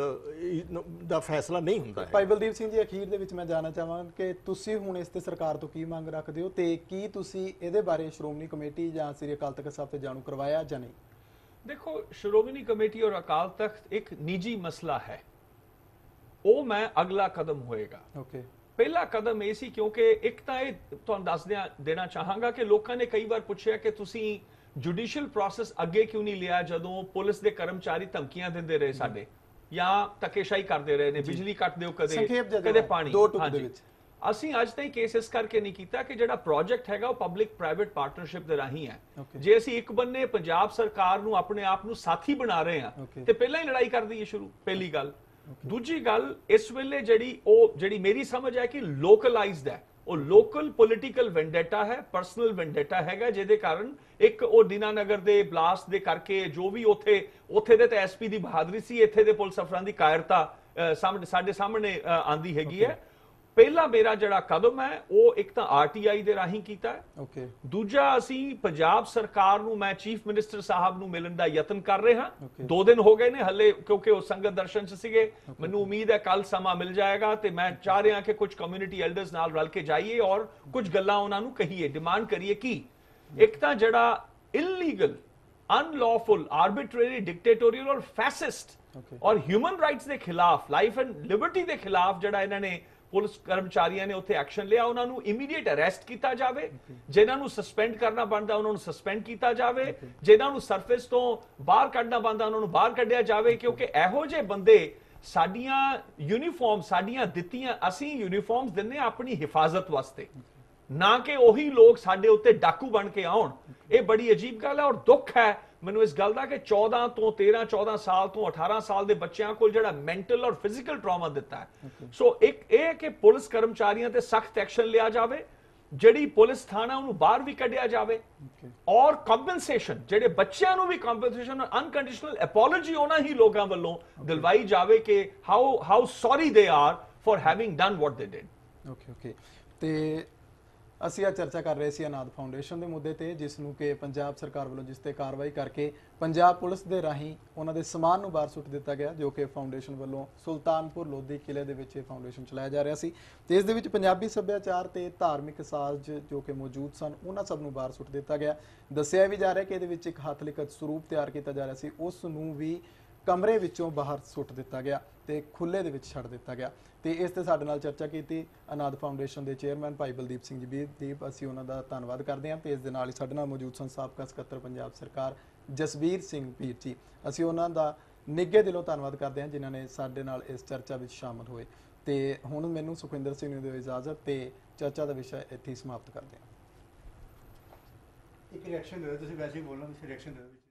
ਦਾ ਫੈਸਲਾ ਨਹੀਂ ਹੁੰਦਾ ਹੈ। ਭਾਈ ਬਲਦੀਪ ਸਿੰਘ ਜੀ, ਅਖੀਰ ਦੇ ਵਿੱਚ ਮੈਂ ਜਾਣਨਾ ਚਾਹਾਂਗਾ ਕਿ ਤੁਸੀਂ ਹੁਣ ਇਸ ਤੇ ਸਰਕਾਰ ਤੋਂ ਕੀ ਮੰਗ ਰੱਖਦੇ ਹੋ ਤੇ ਕੀ ਤੁਸੀਂ ਇਹਦੇ ਬਾਰੇ ਸ਼੍ਰੋਮਣੀ ਕਮੇਟੀ ਜਾਂ ਸ੍ਰੀ ਅਕਾਲ ਤਖਤ ਸਾਹਿਬ ਤੇ ਜਾਣੂ ਕਰਵਾਇਆ ਜਾਂ ਨਹੀਂ? ਦੇਖੋ, ਸ਼੍ਰੋਮਣੀ ਕਮੇਟੀ ਔਰ ਅਕਾਲ ਤਖਤ ਇੱਕ ਨਿੱਜੀ ਮਸਲਾ ਹੈ, ਉਹ ਮੈਂ ਅਗਲਾ ਕਦਮ ਹੋਏਗਾ। ਪਹਿਲਾ ਕਦਮ ਇਹ ਸੀ ਕਿਉਂਕਿ ਇੱਕ ਤਾਂ ਇਹ ਤੁਹਾਨੂੰ ਦੱਸ ਦੇਣਾ ਚਾਹਾਂਗਾ ਕਿ ਲੋਕਾਂ ਨੇ ਕਈ ਵਾਰ ਪੁੱਛਿਆ ਕਿ ਤੁਸੀਂ ਜੁਡੀਸ਼ੀਅਲ ਪ੍ਰੋਸੈਸ ਅੱਗੇ ਕਿਉਂ ਨਹੀਂ ਲਿਆ ਜਦੋਂ ਪੁਲਿਸ ਦੇ ਕਰਮਚਾਰੀ ਧਮਕੀਆਂ ਦਿੰਦੇ ਰਹੇ ਸਾਡੇ, ਜਾਂ ਧੱਕੇਸ਼ਾਹੀ ਕਰਦੇ ਰਹੇ ਨੇ, ਬਿਜਲੀ ਕੱਟ ਦਿਓ ਕਦੇ ਪਾਣੀ। ਅਸੀਂ ਅੱਜ ਤਾਈਂ ਕੇਸ ਇਸ ਕਰਕੇ ਨਹੀਂ ਕੀਤਾ ਕਿ ਜਿਹੜਾ ਪ੍ਰੋਜੈਕਟ ਹੈਗਾ ਉਹ ਪਬਲਿਕ ਪ੍ਰਾਈਵੇਟ ਪਾਰਟਨਰਸ਼ਿਪ ਦੇ ਰਾਹੀਂ ਹੈ। ਜੇ ਅਸੀਂ ਇੱਕ ਬੰਨੇ ਪੰਜਾਬ ਸਰਕਾਰ ਨੂੰ ਆਪਣੇ ਆਪ ਨੂੰ ਸਾਥੀ ਬਣਾ ਰਹੇ ਹਾਂ ਤੇ ਪਹਿਲਾਂ ਹੀ ਲੜਾਈ ਕਰ ਦਈਏ ਸ਼ੁਰੂ, ਪਹਿਲੀ ਗੱਲ। ਦੂਜੀ ਗੱਲ, ਇਸ ਵੇਲੇ ਜਿਹੜੀ ਮੇਰੀ ਸਮਝ ਹੈ ਕਿ ਲੋਕਲਾਈਜ਼ਡ ਹੈ, ਉਹ ਲੋਕਲ ਪੋਲੀਟੀਕਲ ਵੈਂਡੇਟਾ ਹੈ, ਪਰਸਨਲ ਵੈਂਡੇਟਾ ਹੈਗਾ, ਜਿਹਦੇ ਕਾਰਨ ਇੱਕ ਉਹ ਦੀਨਾਨਗਰ ਦੇ ਬਲਾਸਟ ਦੇ ਕਰਕੇ ਜੋ ਵੀ ਉੱਥੇ ਦੇ ਤਾਂ ਐਸਪੀ ਦੀ ਬਹਾਦਰੀ ਸੀ, ਇੱਥੇ ਦੇ ਪੁਲਿਸ ਅਫਸਰਾਂ ਦੀ ਕਾਇਰਤਾ ਸਾਡੇ ਸਾਹਮਣੇ ਆਂਦੀ ਹੈਗੀ ਹੈ। ਪਹਿਲਾ ਮੇਰਾ ਜਿਹੜਾ ਕਦਮ ਹੈ ਉਹ ਇੱਕ ਤਾਂ ਆਰਟੀਆਈ ਦੇ ਰਾਹੀਂ ਕੀਤਾ ਹੈ। ਦੂਜਾ, ਅਸੀਂ ਪੰਜਾਬ ਸਰਕਾਰ ਨੂੰ, ਮੈਂ ਚੀਫ ਮਿਨਿਸਟਰ ਸਾਹਿਬ ਨੂੰ ਮਿਲਣ ਦਾ ਯਤਨ ਕਰ ਰਹੇ ਹਾਂ। 2 ਦਿਨ ਹੋ ਗਏ ਨੇ ਹੱਲੇ, ਕਿਉਂਕਿ ਉਹ ਸੰਗਤ ਦਰਸ਼ਨ 'ਚ ਸੀਗੇ। ਮੈਨੂੰ ਉਮੀਦ ਹੈ ਕੱਲ ਸਮਾਂ ਮਿਲ ਜਾਏਗਾ ਤੇ ਮੈਂ ਚਾਹ ਰਿਹਾ ਕਿ ਕੁਝ ਕਮਿਊਨਿਟੀ ਐਲਡਰਸ ਨਾਲ ਰਲ ਕੇ ਜਾਈਏ ਔਰ ਕੁਝ ਗੱਲਾਂ ਉਹਨਾਂ ਨੂੰ ਕਹੀਏ, ਡਿਮਾਂਡ ਕਰੀਏ ਕਿ ਇੱਕ ਤਾਂ ਜਿਹੜਾ ਇਲੀਗਲ, ਅਨਲॉफुल, ਆਰਬਿਟਰਰੀ, ਡਿਕਟੇਟੋਰੀਅਲ ਔਰ ਫੈਸਿਸਟ ਔਰ ਹਿਊਮਨ ਰਾਈਟਸ ਦੇ ਖਿਲਾਫ, ਲਾਈਫ ਐਂਡ ਲਿਬਰਟੀ ਦੇ ਖਿਲਾਫ ਜਿਹੜਾ ਇਹਨਾਂ ਨੇ ਪੁਲਿਸ ਕਰਮਚਾਰੀਆਂ ਨੇ ਉੱਥੇ ਐਕਸ਼ਨ ਲਿਆ, ਉਹਨਾਂ ਨੂੰ ਇਮੀਡੀਏਟ ਅਰੈਸਟ ਕੀਤਾ ਜਾਵੇ। ਜਿਨ੍ਹਾਂ ਨੂੰ ਸਸਪੈਂਡ ਕਰਨਾ ਬਣਦਾ ਉਹਨਾਂ ਨੂੰ ਸਸਪੈਂਡ ਕੀਤਾ ਜਾਵੇ। ਜਿਨ੍ਹਾਂ ਨੂੰ ਸਰਫੇਸ ਤੋਂ ਬਾਹਰ ਕੱਢਣਾ ਬਣਦਾ ਉਹਨਾਂ ਨੂੰ ਬਾਹਰ ਕੱਢਿਆ ਜਾਵੇ, ਕਿਉਂਕਿ ਇਹੋ ਜਿਹੇ ਬੰਦੇ ਸਾਡੀਆਂ ਯੂਨੀਫਾਰਮ, ਸਾਡੀਆਂ ਦਿੱਤੀਆਂ, ਅਸੀਂ ਯੂਨੀਫਾਰਮਸ ਦਿੰਨੇ ਆਪਣੀ ਹਿਫਾਜ਼ਤ ਵਾਸਤੇ, ਨਾ ਕਿ ਉਹੀ ਲੋਕ ਸਾਡੇ ਉੱਤੇ ਡਾਕੂ ਬਣ ਕੇ ਆਉਣ। ਇਹ ਬੜੀ ਅਜੀਬ ਗੱਲ ਹੈ ਔਰ ਦੁੱਖ ਹੈ ਮੈਨੂੰ ਇਸ ਗੱਲ ਦਾ ਕਿ 14 ਤੋਂ 13, 14 ਸਾਲ ਤੋਂ 18 ਸਾਲ ਦੇ ਬੱਚਿਆਂ ਕੋਲ ਜਿਹੜਾ ਮੈਂਟਲ ਔਰ ਫਿਜ਼ੀਕਲ ਟਰਾਮਾ ਦਿੱਤਾ ਹੈ। ਸੋ ਇੱਕ ਇਹ ਕਿ ਪੁਲਿਸ ਕਰਮਚਾਰੀਆਂ ਤੇ ਸਖਤ ਐਕਸ਼ਨ ਲਿਆ ਜਾਵੇ, ਜਿਹੜੀ ਪੁਲਿਸ ਥਾਣਾ ਉਹਨੂੰ ਬਾਹਰ ਵੀ ਕੱਢਿਆ ਜਾਵੇ, ਔਰ ਕੰਪਨਸੇਸ਼ਨ, ਜਿਹੜੇ ਬੱਚਿਆਂ ਨੂੰ ਵੀ ਕੰਪਨਸੇਸ਼ਨ, ਅਨਕੰਡੀਸ਼ਨਲ ਅਪੋਲੋਜੀ ਉਹਨਾਂ ਹੀ ਲੋਕਾਂ ਵੱਲੋਂ ਦਿਲਵਾਈ ਜਾਵੇ ਕਿ how sorry they are for having done what they did. ਤੇ ਅਸੀਂ ਆ ਚਰਚਾ ਕਰ ਰਹੇ ਸੀ ਅਨਾਦ ਫਾਊਂਡੇਸ਼ਨ ਦੇ ਮੁੱਦੇ ਤੇ, ਜਿਸ ਨੂੰ ਕਿ ਪੰਜਾਬ ਸਰਕਾਰ ਵੱਲੋਂ ਜਿਸ ਤੇ ਕਾਰਵਾਈ ਕਰਕੇ ਪੰਜਾਬ ਪੁਲਿਸ ਦੇ ਰਾਹੀਂ ਉਹਨਾਂ ਦੇ ਸਮਾਨ ਨੂੰ ਬਾਹਰ ਸੁੱਟ ਦਿੱਤਾ ਗਿਆ, ਜੋ ਕਿ ਫਾਊਂਡੇਸ਼ਨ ਵੱਲੋਂ ਸੁਲਤਾਨਪੁਰ ਲੋਧੀ ਕਿਲੇ ਦੇ ਵਿੱਚ ਇਹ ਫਾਊਂਡੇਸ਼ਨ ਚਲਾਇਆ ਜਾ ਰਿਹਾ ਸੀ ਤੇ ਇਸ ਦੇ ਵਿੱਚ ਪੰਜਾਬੀ ਸੱਭਿਆਚਾਰ ਤੇ ਧਾਰਮਿਕ ਸਾਜ਼ ਜੋ ਕਿ ਮੌਜੂਦ ਸਨ, ਉਹਨਾਂ ਸਭ ਨੂੰ ਬਾਹਰ ਸੁੱਟ ਦਿੱਤਾ ਗਿਆ। ਦੱਸਿਆ ਵੀ ਜਾ ਰਿਹਾ ਕਿ ਇਹਦੇ ਵਿੱਚ ਇੱਕ ਹੱਥ ਲਿਖਤ ਸਰੂਪ ਤਿਆਰ ਕੀਤਾ ਜਾ ਰਿਹਾ ਸੀ, ਉਸ ਨੂੰ ਵੀ ਕਮਰੇ ਵਿੱਚੋਂ ਬਾਹਰ ਸੁੱਟ ਦਿੱਤਾ ਗਿਆ ਤੇ ਖੁੱਲੇ ਦੇ ਵਿੱਚ ਛੱਡ ਦਿੱਤਾ ਗਿਆ। ਤੇ ਇਸ ਤੇ ਸਾਡੇ ਨਾਲ ਚਰਚਾ ਕੀਤੀ ਅਨਾਦ ਫਾਊਂਡੇਸ਼ਨ ਦੇ ਚੇਅਰਮੈਨ ਭਾਈ ਬਲਦੀਪ ਸਿੰਘ ਜੀ। ਦੀਪ, ਅਸੀਂ ਉਹਨਾਂ ਦਾ ਧੰਨਵਾਦ ਕਰਦੇ ਹਾਂ ਤੇ ਇਸ ਦੇ ਨਾਲ ਹੀ ਸਾਡੇ ਨਾਲ ਮੌਜੂਦ ਸਨ ਸਾਬਕਾ ਸਕੱਤਰ ਪੰਜਾਬ ਸਰਕਾਰ ਜਸਬੀਰ ਸਿੰਘ ਪੀਰ ਜੀ। ਅਸੀਂ ਉਹਨਾਂ ਦਾ ਨਿੱਘੇ ਦਿਲੋਂ ਧੰਨਵਾਦ ਕਰਦੇ ਹਾਂ ਜਿਨ੍ਹਾਂ ਨੇ ਸਾਡੇ ਨਾਲ ਇਸ ਚਰਚਾ ਵਿੱਚ ਸ਼ਾਮਲ ਹੋਏ। ਤੇ ਹੁਣ ਮੈਨੂੰ ਸੁਖਵਿੰਦਰ ਸਿੰਘ ਨੂੰ ਦਿਓ ਇਜਾਜ਼ਤ ਤੇ ਚਰਚਾ ਦਾ ਵਿਸ਼ਾ ਇੱਥੇ ਹੀ ਸਮਾਪਤ ਕਰਦੇ ਹਾਂ। ਇੱਕ ਰਿਐਕਸ਼ਨ ਦਿਓ, ਤੁਸੀਂ ਵੈਸੇ ਹੀ ਬੋਲਣਾ, ਤੁਸੀਂ ਰਿਐਕਸ਼ਨ ਦਿਓ।